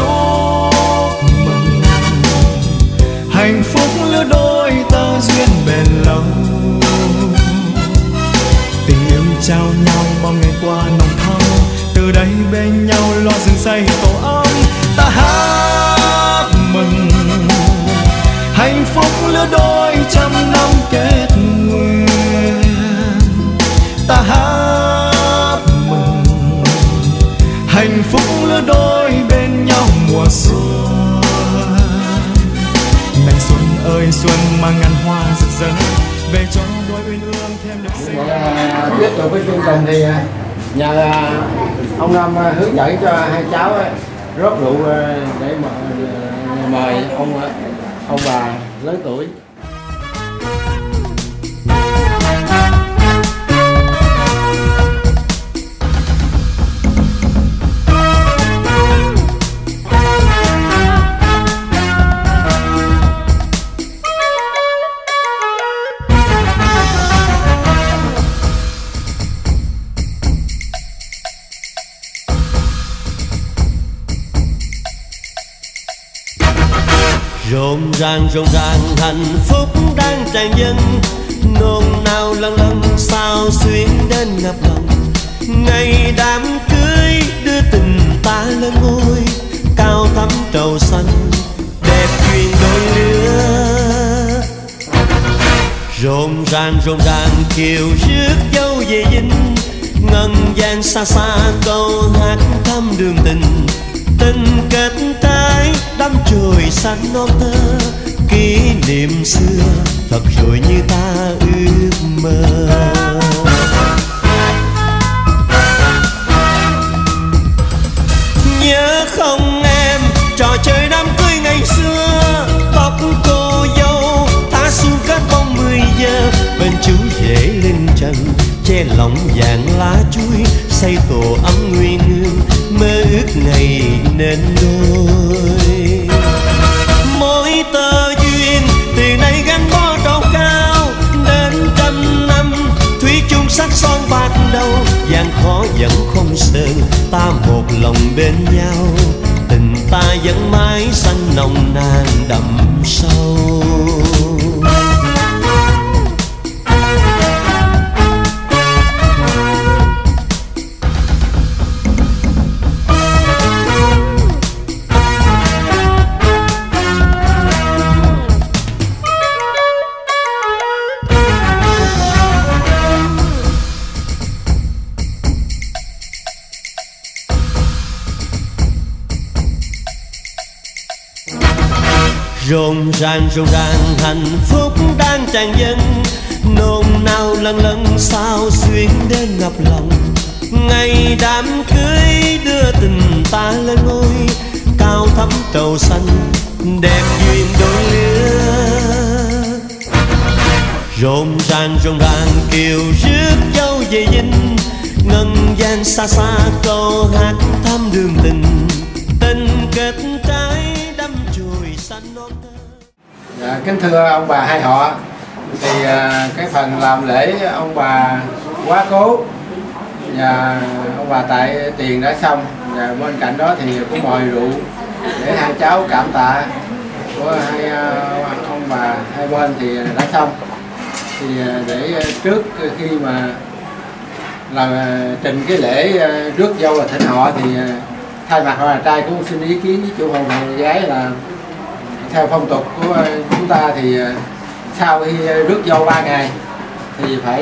hạnh phúc lứa đôi ta duyên bền lâu, tình yêu trao nhau bao ngày qua nồng thắm, từ đây bên nhau lo rừng say ngày tổ ấm. Ta hát mừng hạnh phúc lứa đôi trăm năm kết nguyện. Ta hát mừng hạnh phúc lứa đôi bên nhau mùa xuân. Này xuân ơi xuân mang ngàn hoa rực rỡ về cho đôi uyên ương thêm được sinh. Tiếp tục với chương trình thì nhờ ông Năm hướng dẫn cho hai cháu rót rượu để mà mời ông ông bà lớn tuổi. Rộn ràng rộn ràng hạnh phúc đang tràn dâng, nôn nao lâng lâng sao xuyến đến ngập lòng. Ngày đám cưới đưa tình ta lên ngôi, cao thắm trầu xanh đẹp duyên đôi lứa. Rộn ràng rộn ràng kiều rước dâu về dinh, ngân vang xa xa câu hát thăm đường tình. Tình kết trái đắm chồi xanh non thơ, kỷ niệm xưa thật rồi như ta ước mơ. Nhớ không em trò chơi đám cưới ngày xưa, tóc cô dâu thả xuống kết bóng mười giờ. Bên chú rể lên trần che lòng vàng lá chuối, xây tổ ấm nguyên hương mơ ước ngày nên đôi. Mỗi tơ duyên từ nay gắn bó trầu cao, đến trăm năm thủy chung sắc son bạc đầu. Gian khó vẫn không sợ ta một lòng bên nhau, tình ta vẫn mãi xanh nồng nàn đậm sâu. Rộn ràng rộn ràng hạnh phúc đang tràn dâng, nôn nao lâng lâng sao xuyến đến ngập lòng. Ngày đám cưới đưa tình ta lên ngôi, cao thắm trầu xanh đẹp duyên đôi lứa. Rộn ràng rộn ràng kiều rước dâu về dinh, ngân vang xa xa câu hát thăm đường tình. Tình kết trái đắm chồi xanh non thơ. Dạ, kính thưa ông bà hai họ, thì à, cái phần làm lễ ông bà quá cố và ông bà tại tiền đã xong, và bên cạnh đó thì cũng mời rượu để hai cháu cảm tạ của hai ông bà hai bên thì đã xong. Thì để trước khi mà làm trình cái lễ rước dâu và thỉnh họ thì thay mặt họ là trai cũng xin ý kiến với chủ hôn và gái là theo phong tục của chúng ta thì sau khi rước dâu ba ngày thì phải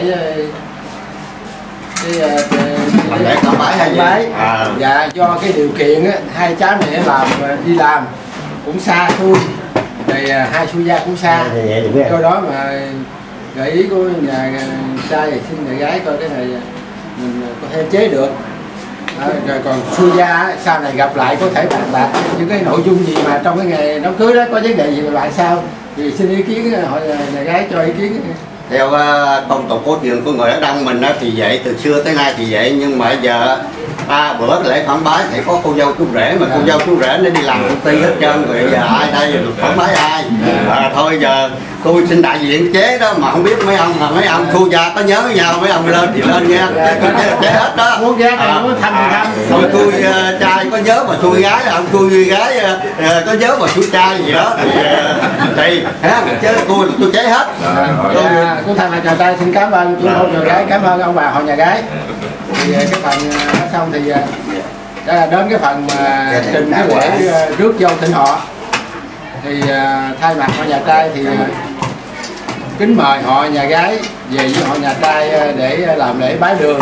cái lễ cạo bái hay bái. À. Dạ, do cái điều kiện á, hai cháu này làm đi làm cũng xa xui, rồi hai xuôi gia cũng xa, do đó mà gợi ý của nhà trai thì xin nhà gái coi cái này mình có thể chế được. À, rồi còn xuôi gia sau này gặp lại có thể bàn bạc những cái nội dung gì mà trong cái ngày đám cưới đó có vấn đề gì mà bạn sao, thì xin ý kiến hỏi nhà gái cho ý kiến. Theo uh, phong tục cổ truyền của người ở Đông mình đó, thì vậy từ xưa tới nay thì vậy, nhưng mà giờ ba bữa lễ phản bái thì có cô dâu chú rể, mà cô dâu chú rể nó đi làm công ty hết trơn rồi, giờ ai đây được phản bái ai. À, thôi giờ tôi xin đại diện chế đó, mà không biết mấy ông mà mấy ông khu gia có nhớ với nhau, mấy ông lên thì lên nha, chế, chế hết đó. Muốn ghé này muốn thăm thì thăm. Thôi tôi uh, trai có nhớ mà tôi gái, ông tôi gái uh, có nhớ mà tôi trai gì đó thì uh, thì hả, chứ tôi tôi chế hết. Cô thằng là chào trai xin cảm ơn chú hôn nhà gái, cảm ơn ông bà họ nhà gái. Thì cái phần đã xong thì đến cái phần mà trình cái lễ rước dâu tịnh họ thì thay mặt họ nhà trai thì kính mời họ nhà gái về với họ nhà trai để làm lễ bái đường.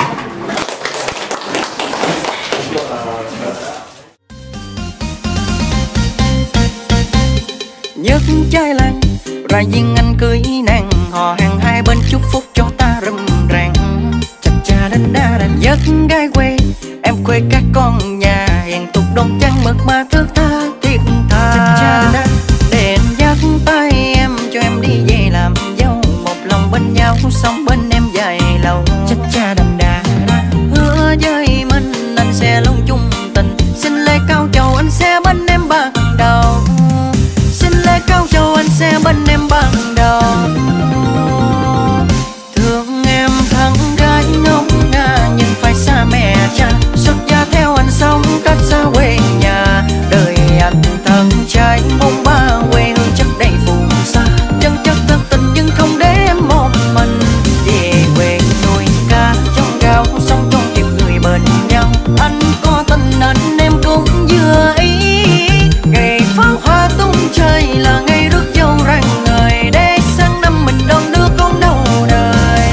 Nhấc chai làng ra viên anh cưới nàng, họ hàng hai bên chúc phúc cho ta râm ràng. Chà cha đánh đa đành nhấc gái quê, em quê các con nhà hẹn tục đông trăng mực mà thước tha thiệt tha. Chà cha đánh đèn dắt tay em cho em đi về làm dâu, một lòng bên nhau sống bên em dài lâu. Chà cha đành đà hứa với mình anh sẽ luôn chung tình, xin lễ cao chầu anh sẽ bên em ban đầu, xin lễ cao chầu anh sẽ bên em ban đầu. Thương em thằng gái ngốc ngà nhưng phải xa mẹ cha, xuất gia theo anh sống cách xa quê nhà. Đời anh thân trai bông ba quê hương chất đầy phù sa, chân chất thật tình nhưng không để em một mình. Về quê nuôi cá trong gạo sống trong kịp người bên nhau, anh có tình anh em cũng vừa ý. Ngày pháo hoa tung trời là ngày rước dâu rạng ngời, để sang năm mình đón đứa con đầu đời.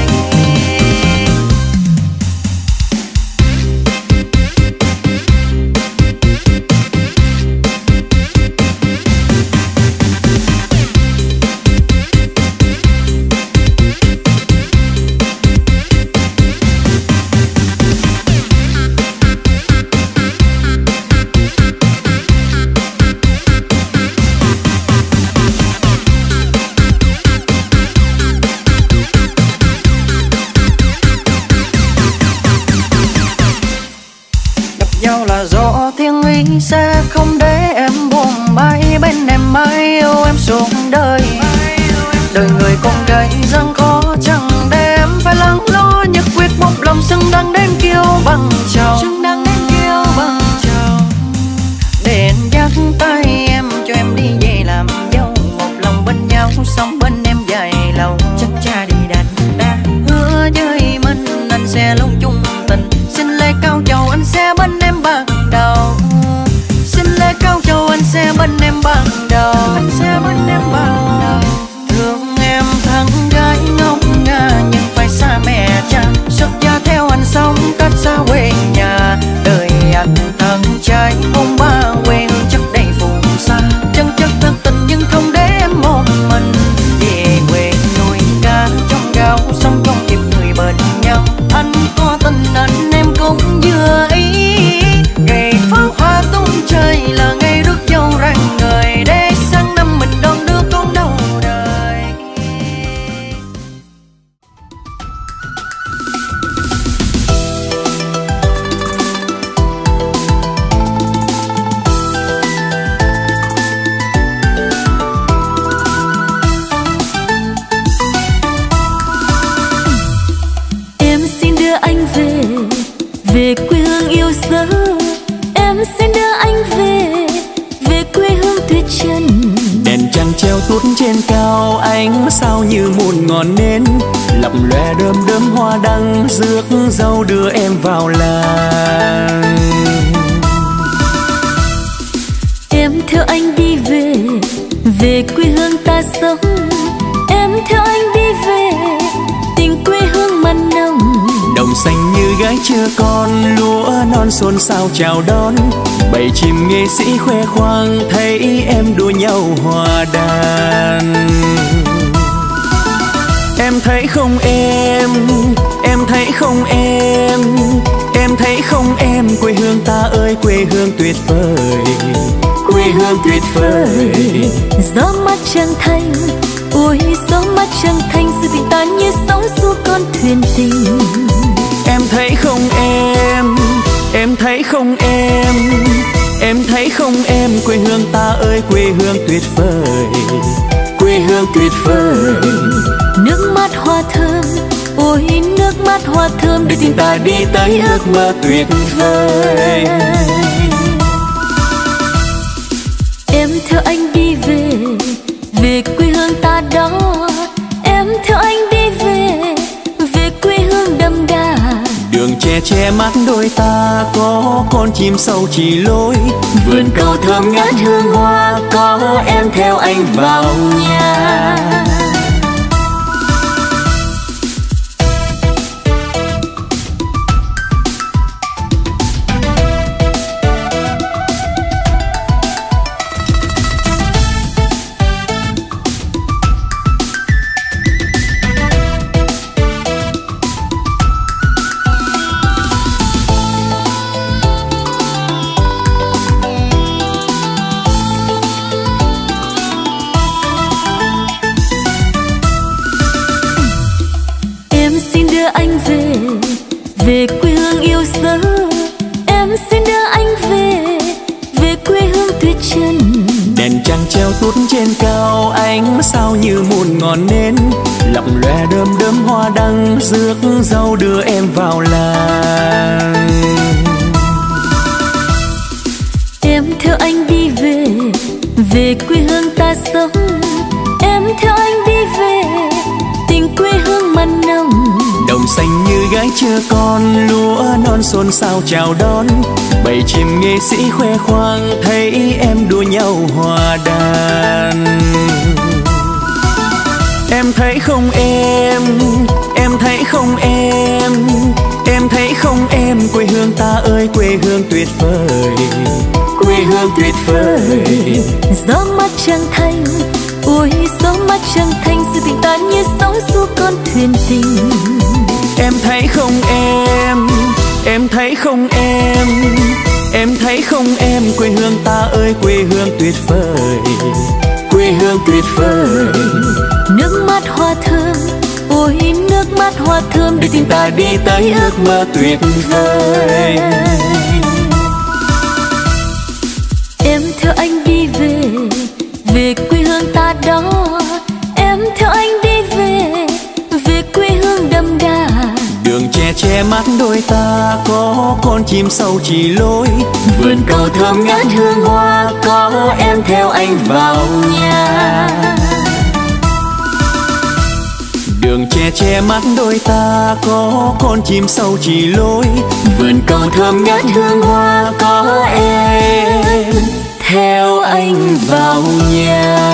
Nhau là do thiên ý sẽ không để em buồn bay, bên em mãi yêu em suốt đời. Đời người con gái gian khó chẳng để em phải lắng lo, nhất quyết một lòng xứng đáng đến kêu bằng chào, xứng đáng đến kêu bằng chào. Để anh dắt tay em cho em đi về làm dâu, một lòng bên nhau sống bên em dài lâu. Chắc cha đi đành đa hứa với mình anh sẽ luôn chung tình, xin lễ cao chầu anh sẽ bên em ban đầu, xin lễ cao chầu anh sẽ bên em ban đầu, anh sẽ bên em ban đầu. Thương em thằng gái ngốc ngà nhưng phải xa mẹ cha, xuất gia theo anh sống cách xa quê nhà. Đời anh thân trai bông ba quê hương chất đầy phù sa, chân chất thật tình nhưng không để em một mình. Về quê nuôi cá trong gạo sống trong kịp người bên nhau, anh có tình anh em cũng vừa ý. Ngày pháo hoa tung trời là ngày rước dâu rạng ngời, để sang năm mình đón đứa con đầu đời. Em xin đưa anh về, về quê hương yêu dấu. Em xin đưa anh về, về quê hương tuyệt trần. Đèn trăng treo tuốt trên cao, ánh sao như một ngọn nến, lập lòe đơm đơm hoa đăng, rước dâu đưa em vào làng. Em theo anh đi về, về quê hương ta sống. Em theo anh đi về, tình quê hương mặn nồng. Đồng xanh như gái chưa con, lúa non xôn xao chào đón. Bầy chim nghệ sĩ khoe khoang, thấy em đua nhau hòa đàn. Em thấy không em, em thấy không em, em thấy không em, quê hương ta ơi quê hương tuyệt vời, quê hương tuyệt vời. Gió mát trăng thanh, ôi gió mát trăng thanh, sự tình ta như sóng xua con thuyền tình. Em thấy không em, em thấy không em, em thấy không em, quê hương ta ơi quê hương tuyệt vời, quê hương tuyệt vời. Nước mắt hoa thơm, ôi nước mắt hoa thơm, để tình ta đi tới ước mơ tuyệt vời. Em theo anh đi về, về quê hương ta đó. Em theo anh đi về, về quê hương đậm đà. Đường che che che mắt đôi ta có con chim sâu chỉ lối. Vườn cầu thơm ngát hương hoa, có em theo anh vào nhà. Về quê hương yêu dấu, em xin đưa anh về, về quê hương tuyệt trần. Đèn trăng treo tuốt trên cao, ánh sao như một ngọn nến, lặng lóe đơm đơm hoa đăng, rước dâu đưa em vào làng. Em theo anh đi về, về quê hương ta sống. Em theo anh đi về, tình quê hương mặn nồng. Đồng xanh như gái chưa con, lúa non xôn xao chào đón. Bầy chim nghệ sĩ khoe khoang, thấy em đua nhau hòa đàn. Em thấy không em, em thấy không em, em thấy không em, quê hương ta ơi quê hương tuyệt vời, quê hương tuyệt vời. Gió mắt trăng thanh, ôi gió mắt trăng thanh, sự tình ta như sóng xua con thuyền tình. Em thấy không em, em thấy không em, em thấy không em, quê hương ta ơi quê hương tuyệt vời, quê hương tuyệt vời. Nước mắt hoa thơm, ôi nước mắt hoa thơm, để tình ta đi tới ước mơ tuyệt vời. Em theo anh đi về, về quê hương ta đó. Em theo anh đi về, về quê hương đậm đà. Đường che che mắt đôi ta có con chim sâu chỉ lối. Vườn cầu thơm ngát hương hoa, có em theo anh vào nhà. Đường che che mắt đôi ta có con chim sâu chỉ lối. Vườn cầu thơm ngát hương hoa, có em theo anh vào nhà.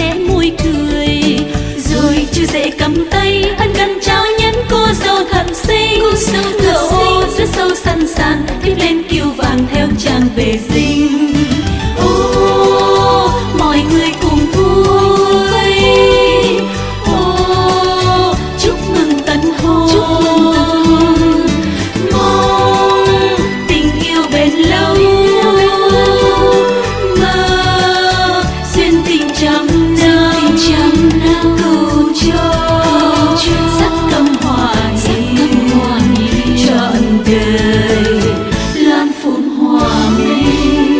Cầm tay ân cần trao nhẫn cô dâu thật xinh. Ngựa ô rất sâu săn sàn tiếp lên kiêu vàng theo chàng về dinh. Ô mọi người cùng vui, ô chúc mừng tân hôn, mong tình yêu bền lâu, mơ duyên tình trăm năm, cầu cho sắc cầm hòa nhị trọn đời lan phồn hòa minh.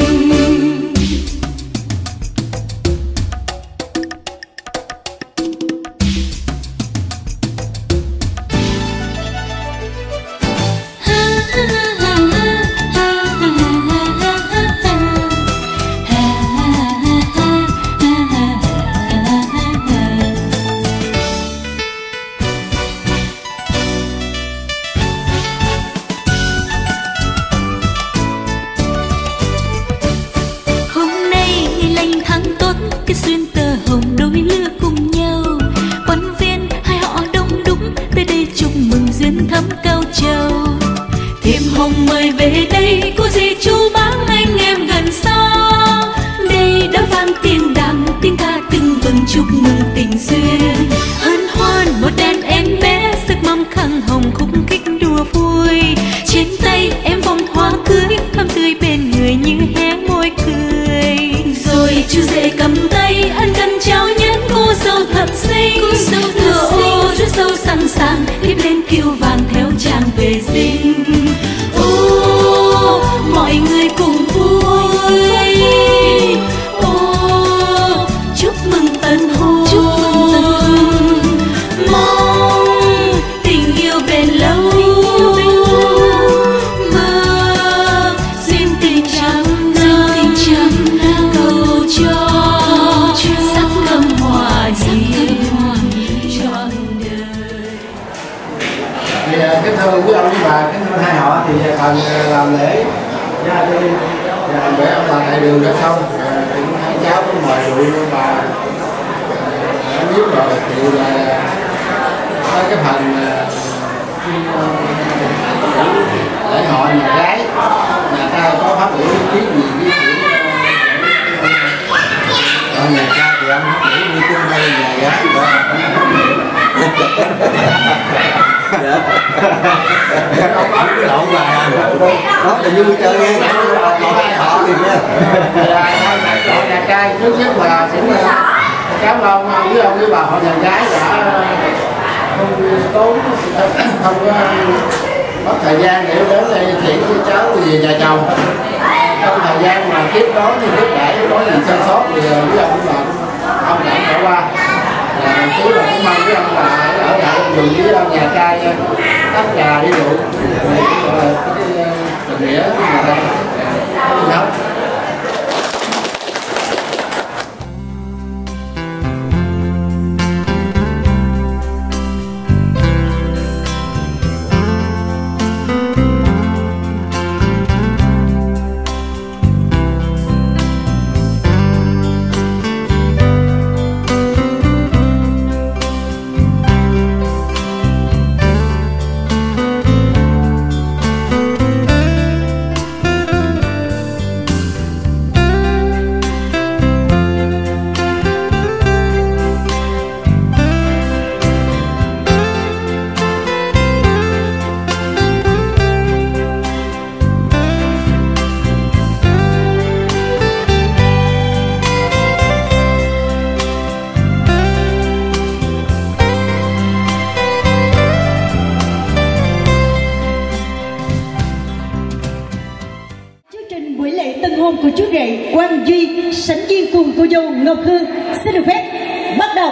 Của chú rể Quang Duy sánh duyên cùng cô dâu Ngọc Hương xin được phép bắt đầu.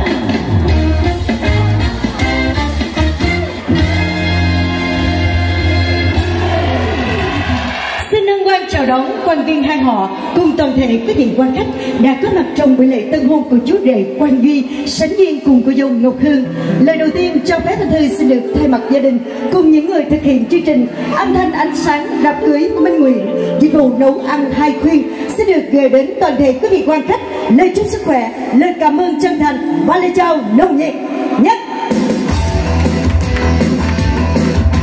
Xin hân hoan chào đón quan viên hai họ cùng toàn thể quý vị quan khách đã có mặt trong buổi lễ tân hôn của chú rể Quang Duy sánh duyên cùng cô dâu Ngọc Hương. Lời đầu tiên cho phép Thanh Thư xin được thay mặt gia đình cùng những người thực hiện chương trình âm thanh ánh sáng rạp cưới Minh Nguyện, dịch vụ nấu ăn hai khuyên xin được gửi đến toàn thể quý vị quan khách lời chúc sức khỏe, lời cảm ơn chân thành và lời chào nồng nhiệt nhất.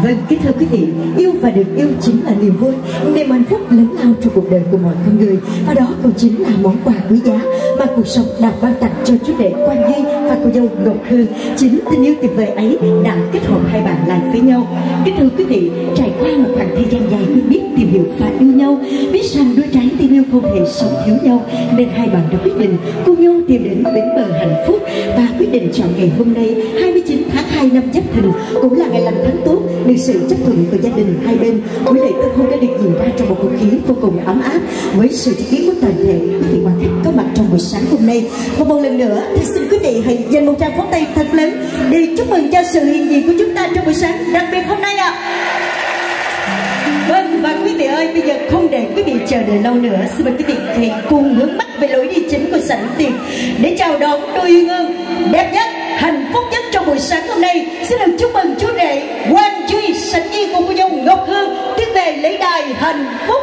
Vâng, kính thưa quý vị, yêu và được yêu chính là niềm vui, niềm hạnh phúc lớn lao trong cuộc đời của mọi con người. Và đó cũng chính là món quà quý giá mà cuộc sống đã ban tặng cho chú rể Quang Duy và cô dâu Ngọc Hương. Chính tình yêu tuyệt vời ấy đã kết hợp hai bạn lại với nhau. Kính thưa quý vị, trải qua một khoảng thời gian dài quen biết, tìm hiểu và yêu nhau, biết rằng đôi trái tim yêu không thể sống thiếu nhau, nên hai bạn đã quyết định cùng nhau tìm đến bến bờ hạnh phúc và quyết định chọn ngày hôm nay hai mươi chín tháng hai năm Giáp Thìn cũng là ngày lành tháng tốt, được sự chấp thuận của gia đình hai bên. Buổi lễ tân hôn đã được diễn ra trong một không khí vô cùng ấm áp với sự chứng kiến của toàn thể quý vị quan khách có mặt trong buổi sáng hôm nay. Và một lần nữa thì xin quý vị hãy dành một tràng pháo tay thật lớn để chúc mừng cho sự hiện diện của chúng ta trong buổi sáng đặc biệt hôm nay ạ. À. Vâng, và quý vị ơi, bây giờ không để quý vị chờ đợi lâu nữa, xin mời quý vị hãy cùng hướng mắt về lối đi chính của sảnh tiệc để chào đón đôi uyên ương đẹp nhất, hạnh phúc nhất trong buổi sáng hôm nay. Xin được chúc mừng chú rể Quang Duy sánh nhi cùng cô dâu Ngọc Hương tiến về lễ đài hạnh phúc.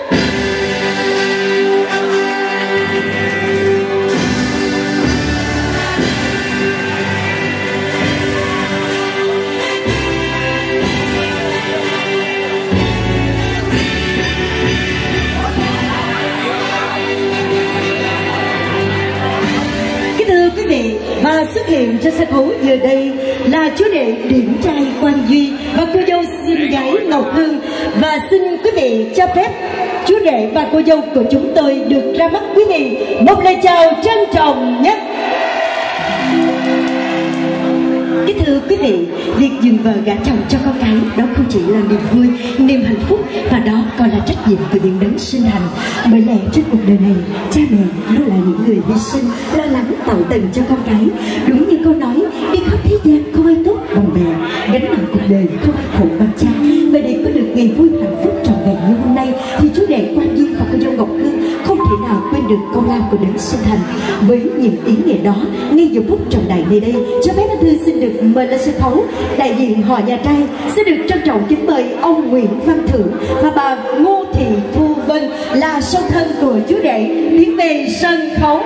Và xuất hiện trên sân khấu giờ đây là chú rể điển trai Quang Duy và cô dâu xinh gái Ngọc Hương. Và xin quý vị cho phép chú rể và cô dâu của chúng tôi được ra mắt quý vị một lời chào trân trọng nhất. Kính thưa quý vị, việc dừng vợ gả chồng cho con cái đó không chỉ là niềm vui, niềm hạnh phúc, mà đó còn là trách nhiệm của những đấng sinh thành. Bởi lẽ trên cuộc đời này, cha mẹ luôn là những người hy sinh, lo lắng tận tình cho con cái. Đúng như câu nói, đi khắp thế gian không ai tốt bằng mẹ, gánh nặng cuộc đời không ai khổ bằng cha. Vậy để có được ngày vui hạnh phúc trọn vẹn như hôm nay, thì chú rể Quang Duy và cô dâu Ngọc Hương không thể nào quên được công lao của đấng sinh thành. Với những ý nghĩa đó, ngay giờ phút trọng đại nơi đây, cho phép anh Thư xin được mời lên sân khấu đại diện họ nhà trai. Xin được trân trọng kính mời ông Nguyễn Văn Thưởng và bà Ngô Thị Thu Vân là song thân của chú rể tiến về sân khấu.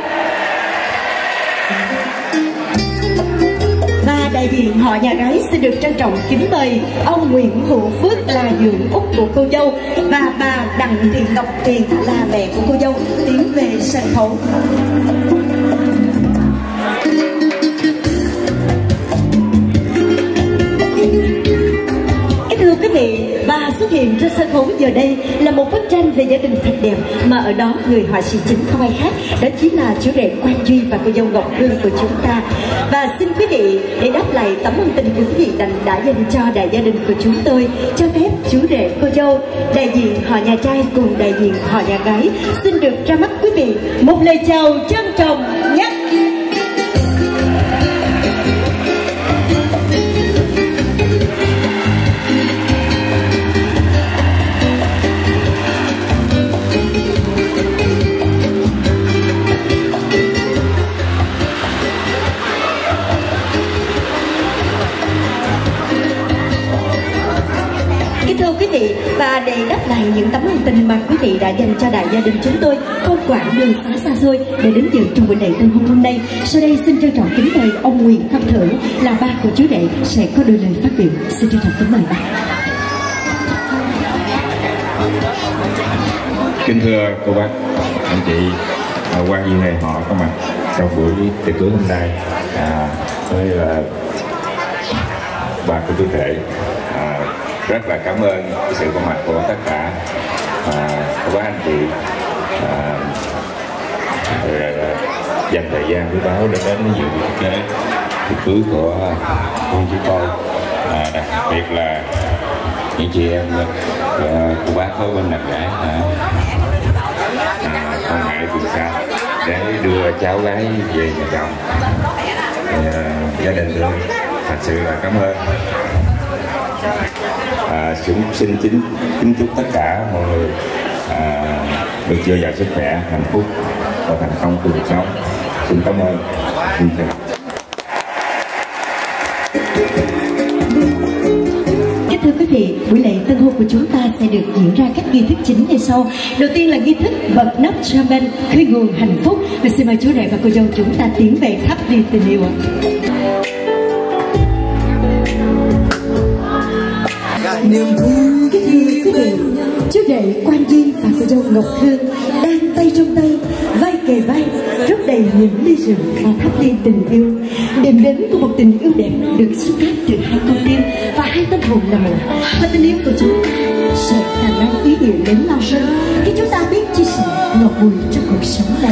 Và đại diện họ nhà gái xin được trân trọng kính mời ông Nguyễn Hữu Phước là dưỡng út của cô dâu và bà Đặng Thị Ngọc Tiền là mẹ của cô dâu tiến về sân khấu. Thưa quý vị, và xuất hiện trên sân khấu giờ đây là một bức tranh về gia đình thật đẹp, mà ở đó người họa sĩ chính không ai khác, đó chính là chú rể Quang Duy và cô dâu Ngọc Hương của chúng ta. Và xin quý vị để đáp lại tấm ân tình của quý vị đã, đã dành cho đại gia đình của chúng tôi, cho phép chú rể cô dâu, đại diện họ nhà trai cùng đại diện họ nhà gái xin được ra mắt quý vị một lời chào trân trọng nhất. Quý vị, và để đáp lại những tấm ân tình mà quý vị đã dành cho đại gia đình chúng tôi không quãng đường xa xa xôi để đến dự trong buổi lễ tân hôn hôm nay, sau đây xin trân trọng kính mời ông Nguyễn Văn Thưởng là ba của chú rể sẽ có đôi lời phát biểu. Xin trân trọng kính mời ba. Kính thưa cô bác, anh chị, Quang Duy này họ có mặt trong buổi tiệc cưới hôm nay à, với là ba của chú rể. À, rất là cảm ơn sự có mặt của tất cả à, các bác anh chị à, rồi, dành thời gian quý báu để đến dự lễ tiệc cưới của con chú tôi, à, đặc biệt là những chị em à, cô bác có bên làm gái à, à, không ngại từ xa để đưa cháu gái về nhà chồng. À, gia đình tôi thật sự là cảm ơn. À, xin xin kính kính chúc tất cả mọi người à, được dồi dào sức khỏe, hạnh phúc và thành công trong cuộc sống. Xin cảm ơn. Xin chào. Kính thưa quý vị, buổi lễ tân hôn của chúng ta sẽ được diễn ra các nghi thức chính như sau. Đầu tiên là nghi thức bật nắp champagne khơi nguồn hạnh phúc. Và xin mời chú rể và cô dâu chúng ta tiến về thắp ly tình yêu. niềm vui khi bên nhau. Chú rể Quan Duy và cô dâu Ngọc Hương đang tay trong tay, vai kề vai, rất đầy những ly rượu và thắp ly tình yêu. Đêm đến của một tình yêu đẹp được xuất phát từ hai con tim và hai tâm hồn là một. Và tình yêu của chúng ta sẽ càng mang ý nghĩa đến lao hơn khi chúng ta biết chia sẻ ngọt bùi trong cuộc sống này.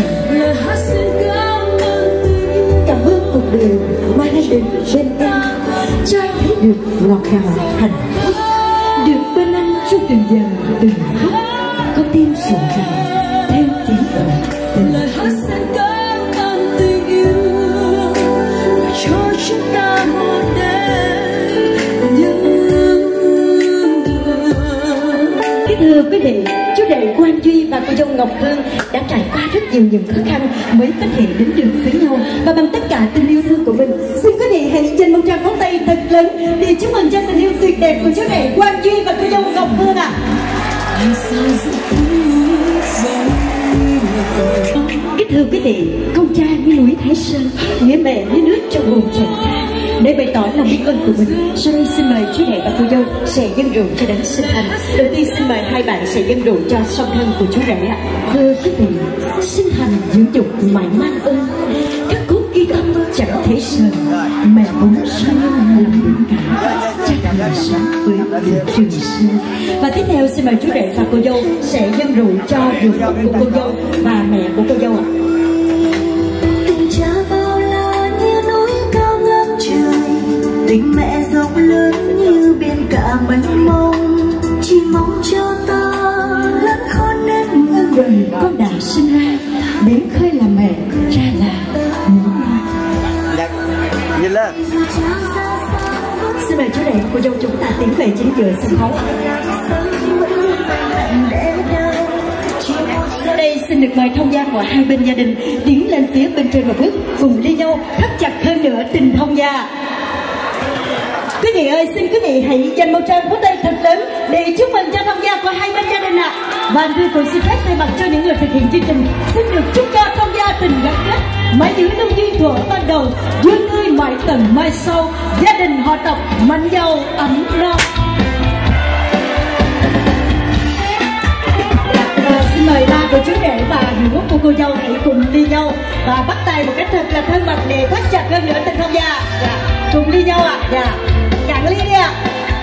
Cảm ơn cuộc đời mà đã đến bên em, cho anh thấy được ngọt ngào hạnh phúc, được bên anh trong từng giờ từng phút. Con tim rộn ràng theo tiếng gọi tình lời hát sẽ cảm ơn tình yêu cho chúng ta một đêm nhớ. Kính thưa quý vị, chú rể Quan Duy và cô dâu Ngọc Hương đã trải qua rất nhiều những khó khăn mới có thể đến được với nhau, và bằng tất cả tình yêu thương của mình, xin quý vị hãy dành một tràng pháo tay thật lớn để chúc mừng cho tình yêu tuyệt đẹp của chú rể Quan Duy và cô dâu Ngọc Hương ạ. Kính thưa quý vị, con trai như núi Thái Sơn, nghĩa mẹ như nước trong bồn chảy ra. Để bày tỏ lòng biết ơn của mình, sau đây xin mời chú rể và cô dâu sẽ dâng rượu cho đấng sinh thành. Đầu tiên xin mời hai bạn sẽ dâng rượu cho song thân của chú rể ạ. Thưa quý vị, sinh thành dưỡng dục mãi mang ơn, các cốt ghi tâm chẳng thể sờn. Mẹ vốn sao lòng biển cả, chắc là sống với tình trường sinh. Và tiếp theo xin mời chú rể và cô dâu sẽ dâng rượu cho ruột của cô dâu và mẹ của cô dâu ạ. Tình mẹ rộng lớn như biển cả mênh mông, chỉ mong cho ta lớn khôn nên người đời con đã sinh ra, đến khơi là mẹ, ra là muốn. Nhìn lên. Xin mời chú rể và cô dâu chúng ta tiến về chính giữa sân khấu. Sau đây xin được mời thông gia của hai bên gia đình tiến lên phía bên trên một bước, cùng ly nhau thắt chặt hơn nữa tình thông gia. Quý vị ơi, xin quý vị hãy dành một tràng pháo tay thật lớn để chúc mừng cho thông gia của hai bên gia đình ạ. À. Và anh Thư cũng xin phép thay mặt cho những người thực hiện chương trình xin được chúc cho thông gia tình gắn kết, mãi giữ lương duyên thuở ban đầu, duyên tươi mãi tầng mai sau, gia đình họ tộc mạnh giàu ấm no. Và xin mời ba của chú rể và người quốc của cô dâu hãy cùng ly nhau và bắt tay một cách thật là thân mật để thắt chặt hơn nữa tình thông gia. Dạ. Cùng ly nhau ạ. À. Dạ. Cạn ly đi ạ.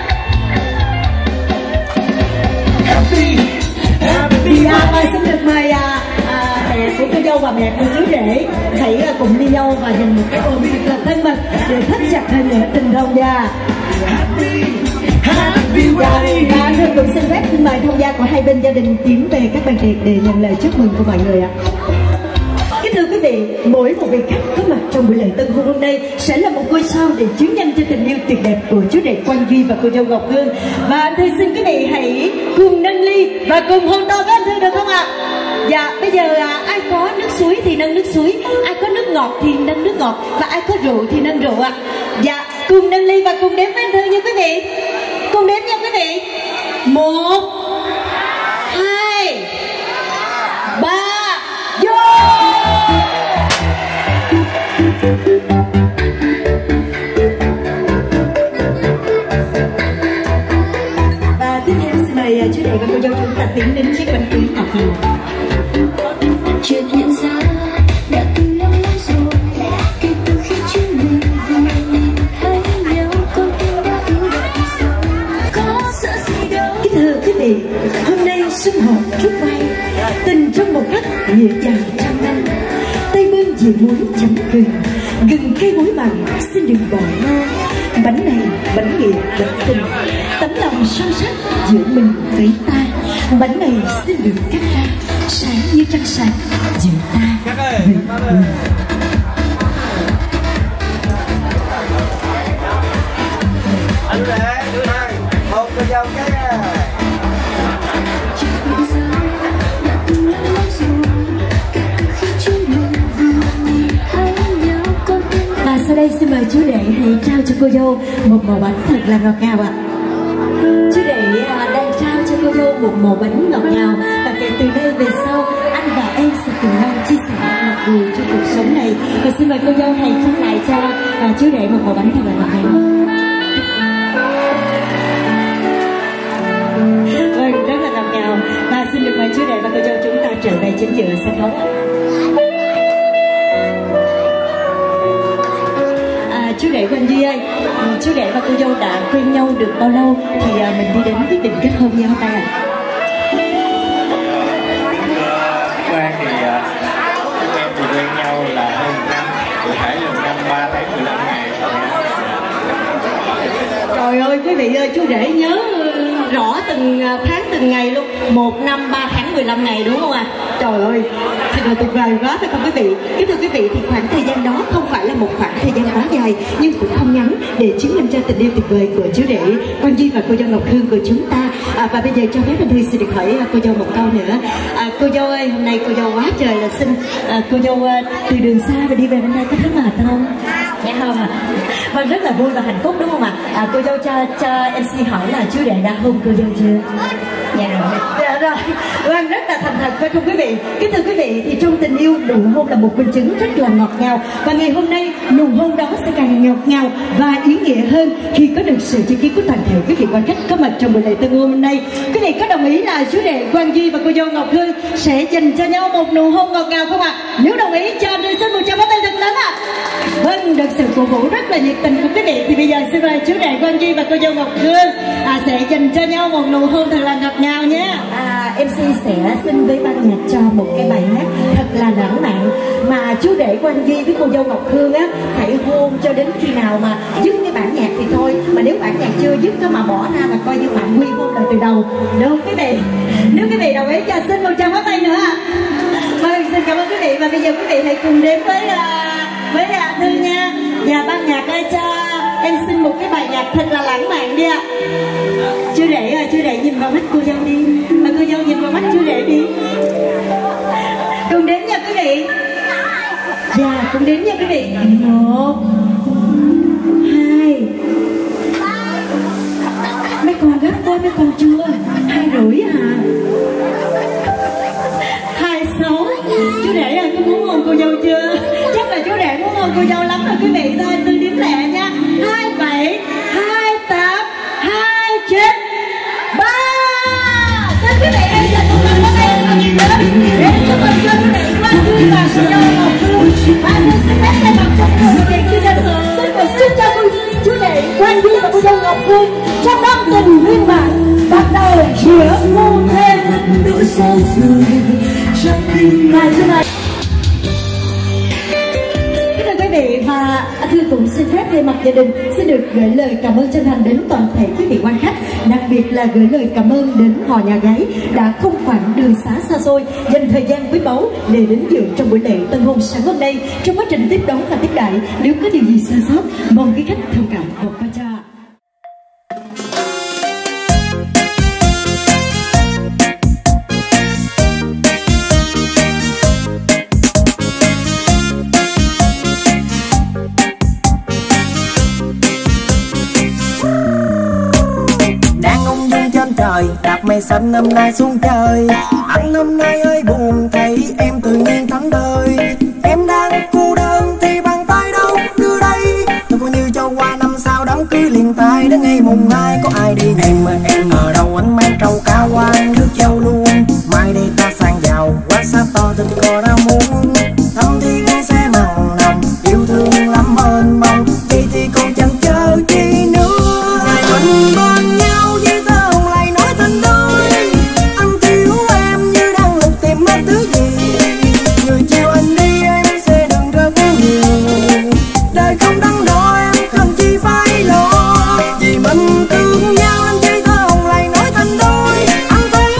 Happy, happy. Dạ, và xin được mời à, à, mẹ của cô dâu và mẹ của chú rể hãy à, cùng ly nhau và dành một cái ôm thật là thân mật để thắt chặt hơn nữa tình thông gia. Happy, happy wedding. Và thưa cũng xin phép xin mời thông gia của hai bên gia đình tiến về các bàn tiệc để nhận lời chúc mừng của mọi người ạ. Kính thưa quý vị, mỗi một vị khách có mặt trong buổi lễ tân hôn hôm nay sẽ là một ngôi sao để chứng nhân cho tình yêu tuyệt đẹp của chú rể Quan Duy và cô dâu Ngọc Hương. Và anh Thư xin quý vị hãy cùng nâng ly và cùng hôn to với anh Thư được không ạ? Dạ, bây giờ à, ai có nước suối thì nâng nước suối, ai có nước ngọt thì nâng nước ngọt, và ai có rượu thì nâng rượu ạ. Dạ, cùng nâng ly và cùng đếm với anh Thư nha quý vị. Cùng đếm nha quý vị. Một, hai, ba, vô. Và tiếp theo xin mời chú rể và cô dâu chúng ta tiến đến chiếc bánh cưới ngọt ngào. Chuyện hiện ra đã từ lâu lắm rồi, kể từ khi chúng mình vừa nhìn thấy nhau, con tim đã ưu đãi rồi, có sợ gì đâu. Kính thưa quý vị, hôm nay sum họp chút vai, tình trong một khắc nghĩa dày trăm năm. Tay bưng dì muối chấm gừng, gừng cây muối mặn xin đừng gọi lo. Bánh này bánh nghĩa bánh tình, tấm lòng son sắc giữa mình với ta. Bánh này xin được cắt ra, sáng như trăng sáng giữa ta với mình. Anh rể, một cô dâu cái à. Và sau đây xin mời chú rể hãy trao cho cô dâu một mẩu bánh thật là ngọt ngào ạ. Chú rể à, đang trao cho cô dâu một mẩu bánh ngọt ngào, và kể từ đây về sau anh và em sẽ cùng nhau chia sẻ ngọt ngào trong cuộc sống này. Và xin mời cô dâu hãy trao lại cho à, chú rể một mẩu bánh thật là ngọt ngào. mời chú rể và cô dâu chúng ta trở về chính giữa sân khấu. À, chú rể Quang Duy ơi, chú rể và cô dâu đã quen nhau được bao lâu thì mình đi đến quyết định kết hôn nhau hôm nay ạ? Quang thì chúng em thì quen nhau là hơn một năm, cụ thể là năm ba tháng mười lăm ngày. Trời ơi quý vị ơi, chú rể nhớ rõ từng tháng từng ngày luôn. Một năm ba tháng mười lăm ngày đúng không ạ? À? Trời ơi, thật là tuyệt vời quá phải không quý vị? Kính thưa quý vị, thì khoảng thời gian đó không phải là một khoảng thời gian quá dài nhưng cũng không ngắn để chứng minh cho tình yêu tuyệt vời của chú rể Quang Duy và cô dâu Ngọc Hương của chúng ta. À, và bây giờ cho phép Anh Thư xin được hỏi cô dâu một câu nữa. À, cô dâu ơi, hôm nay cô dâu quá trời là xinh. À, cô dâu từ đường xa và đi về bên đây có thấy mệt không? Dạ không ạ. Vâng, rất là vui và hạnh phúc đúng không ạ? À, cô dâu cho cho em xin hỏi là chú rể đã hôn cô dâu chưa? Dạ rồi. Dạ rồi. Vâng, rất là thành thật phải không quý vị? Kính thưa quý vị, thì trong tình yêu nụ hôn là một minh chứng rất là ngọt ngào, và ngày hôm nay nụ hôn đó sẽ càng ngọt ngào và ý nghĩa hơn khi có được sự chứng kiến của toàn thể quý vị quan khách có mặt trong buổi lễ tân hôn hôm nay. Quý vị có đồng ý là chú rể Quang Duy và cô dâu Ngọc Hương sẽ dành cho nhau một nụ hôn ngọt ngào không ạ? Nếu đồng ý cho anh xin một tràng pháo tay thật lớn ạ. Vâng, được sự cổ vũ rất là nhiệt tình của quý vị thì bây giờ xin mời chú rể Quang Duy và cô dâu Ngọc Hương à, sẽ dành cho nhau một nụ hôn thật là ngọt ngào nhé. À, em xin sẽ xin với ban nhạc cho một cái bài hát thật là lãng mạn mà chú rể Quang Duy với cô dâu Ngọc Hương á phải hôn cho đến khi nào mà dứt cái bản nhạc thì thôi, mà nếu bản nhạc chưa dứt có mà bỏ ra là coi như phạm quy hôn lại từ đầu, được không quý vị? Nếu quý vị đồng ý cho xin một tràng pháo tay nữa. Vâng, xin cảm ơn quý vị và bây giờ quý vị hãy cùng đến với uh, với uh, Thư nha. Và ban nhạc ơi cho em xin một cái bài nhạc thật là lãng mạn đi ạ. Chú rể ơi, chú rể nhìn vào mắt cô dâu đi, mà cô dâu nhìn vào mắt chú rể đi. Cùng đến nha quý vị. Dạ, cùng đến nha quý vị. Một, hai. Mấy con gấp quá, mấy con chưa? Hai rưỡi hả? Hai sáu. Chú rể ơi, có muốn hôn cô dâu chưa? Chắc là chú rể muốn hôn cô dâu lắm rồi quý vị. Thôi, tôi đếm lẹ nha. Hai bảy, hai tám, hai chín, ba. Xin quý vị em dành một lần có tay thật lớn để chúc mừng cho quý vị Quang Duy và cô dâu Ngọc Hương. Và tôi xin phép thay mặt cho quý vị chương trình xin được chúc cho chú rể Quang Duy và cô dâu Ngọc Hương trong năm tình viên bản bắt đầu chia mua thêm nỗi sao rơi trong tim này. Xin mời quý vị và Thư cũng xin phép thay mặt gia đình xin được gửi lời cảm ơn chân thành đến toàn thể quý vị quan khách, đặc biệt là gửi lời cảm ơn đến họ nhà gái đã không quản đường xá xa xôi dành thời gian quý báu để đến dự trong buổi lễ tân hôn sáng hôm nay. Trong quá trình tiếp đón và tiếp đãi, nếu có điều gì sai sót mong quý khách thông cảm và qua cho. Trời đạp mây xanh năm nay xuống trời, anh hôm nay ơi buồn thấy em tự nhiên thắng đời. Em đang cô đơn thì bàn tay đâu đưa đây, tôi coi như cho qua năm sau đám cưới liền tay đến ngày mùng hai có ai đi. Em ơi em ở đâu anh mang trâu cá quan nước châu luôn, mai đây ta sang giàu quá xa to tình cò đã muốn thăm thì nghe sẽ mặn nồng yêu thương lắm ơn mong vậy thì còn chẳng chờ chi nữa. Ngày mình bên nhau với tơ hồng lại nói tình đôi, anh thiếu em như đang lục tìm mất thứ gì. Người chiều anh đi em sẽ đừng rất nhiều, đời không đắn đo em cần chi phải lo. Vì mình thương nhau anh chơi tơ hồng lại nói tình đôi, anh thấy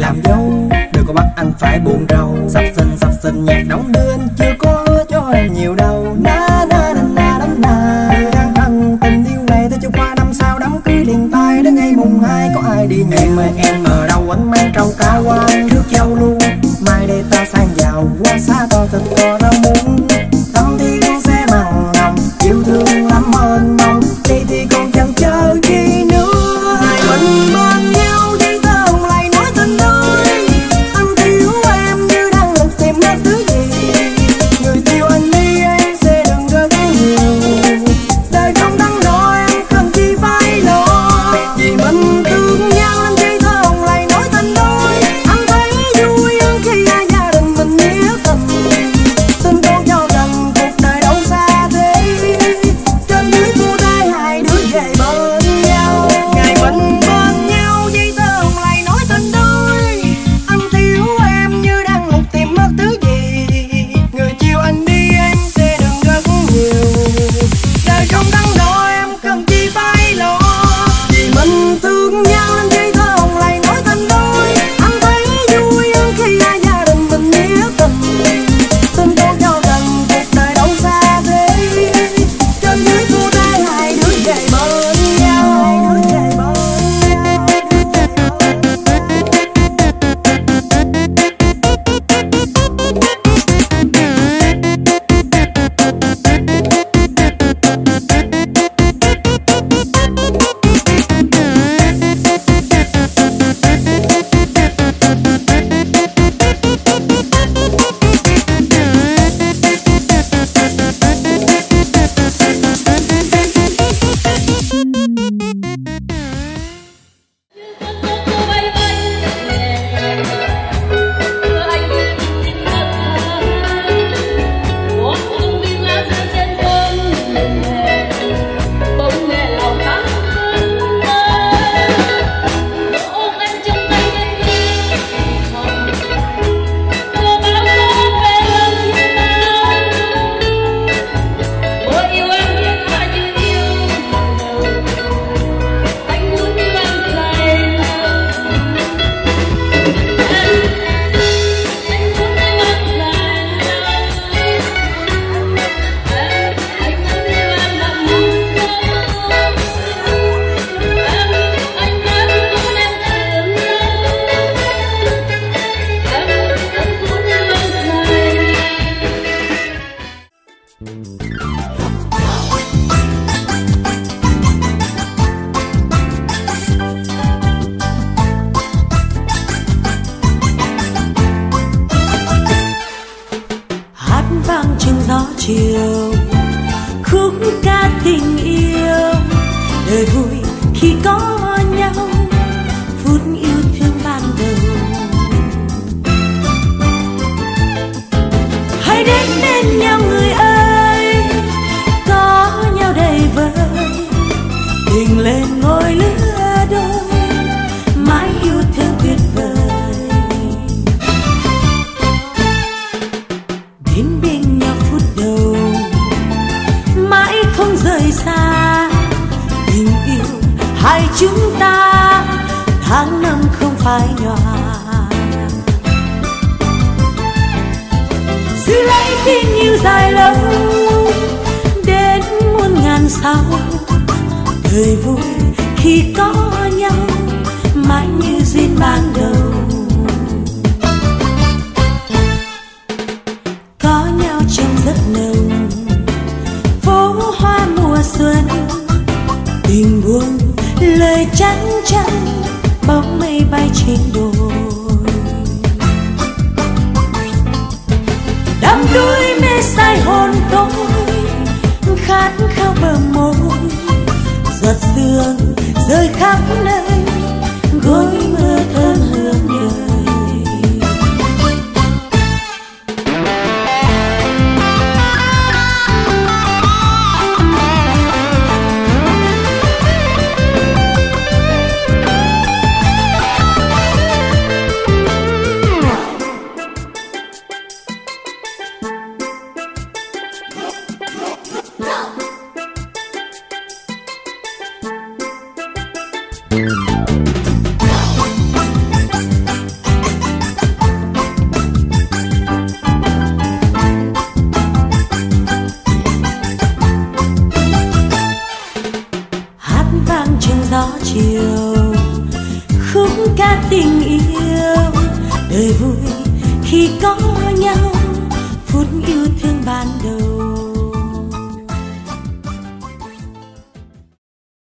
làm dâu, đừng có bắt anh phải buồn rầu. Sập sình sập sình nhạc đóng đưa anh chưa có hứa cho em nhiều đâu. Na na na na na na. Người đang thân tình yêu này tới chưa qua năm sau đám cưới liền tay đến ngày mùng hai có ai đi nhỉ? Em ơi em ở đâu anh mang trâu cá qua trước dâu luôn. Mai đây ta sang giàu qua xa to thật to ra muốn. Tâm thì con sẽ mặn nồng yêu thương lắm ơn mong. Đi thì còn chẳng chờ chi nữa. Hai mình bên nhau chỉ thơm lại nói tình đôi. Anh thiếu em như đang lục tìm mất thứ gì. Người yêu anh đi em sẽ đừng rất nhiều. Đời không đắn đo em cần chi phải lo. Vì mình thương nhau anh chỉ thơm lại nói tình đôi. Anh thấy vui hơn khi hai gia đình mình nghĩa tình. Tình tốt cho gần cuộc đời đâu xa thế. Trên dưới khu tay hai đứa về bên nhau. Ngày mình bên nhau chỉ thơm lại nói tình đôi. Anh thiếu em như đang lục tìm mất thứ gì. Người chiều anh đi em sẽ đừng rất nhiều. Đời không đắn đo em cần chi phải lo. Vì mình thương nhau anh chỉ thơm lại nói tình đôi. Anh thấy vui hơn khi hai gia đình mình nghĩa tình. Tình tốt cho gần cuộc đời đâu xa thế. Trên dưới khu tay hai đứa về bên nhau. Hai đứa về bên nhau. Hát vang trong gió chiều khúc ca tình yêu. Đời vui khi có nhau phút yêu thương ban đầu. Hãy đến bên nhau người ơi, có nhau đầy vơi. Tình lên ngôi lứa đôi, mãi yêu thương tuyệt vời. Đến bên nhau phút đầu, mãi không rời xa. Tình yêu hai chúng ta tháng năm không phai nhòa. Giữ lấy tình yêu dài lâu đến muôn ngàn sau. Đời vui khi có nhau mãi như duyên ban đầu. Có nhau trong giấc nồng phố hoa mùa xuân. Tình buồn lời trắng trắng bóng mây bay trên đồi. Đắm đuối mê say hồn tôi khát khao bờ môi. Giọt sương rơi khắp nơi gối mưa thơm hương đời. No. gió chiều, khúc ca tình yêu đời vui khi có nhau.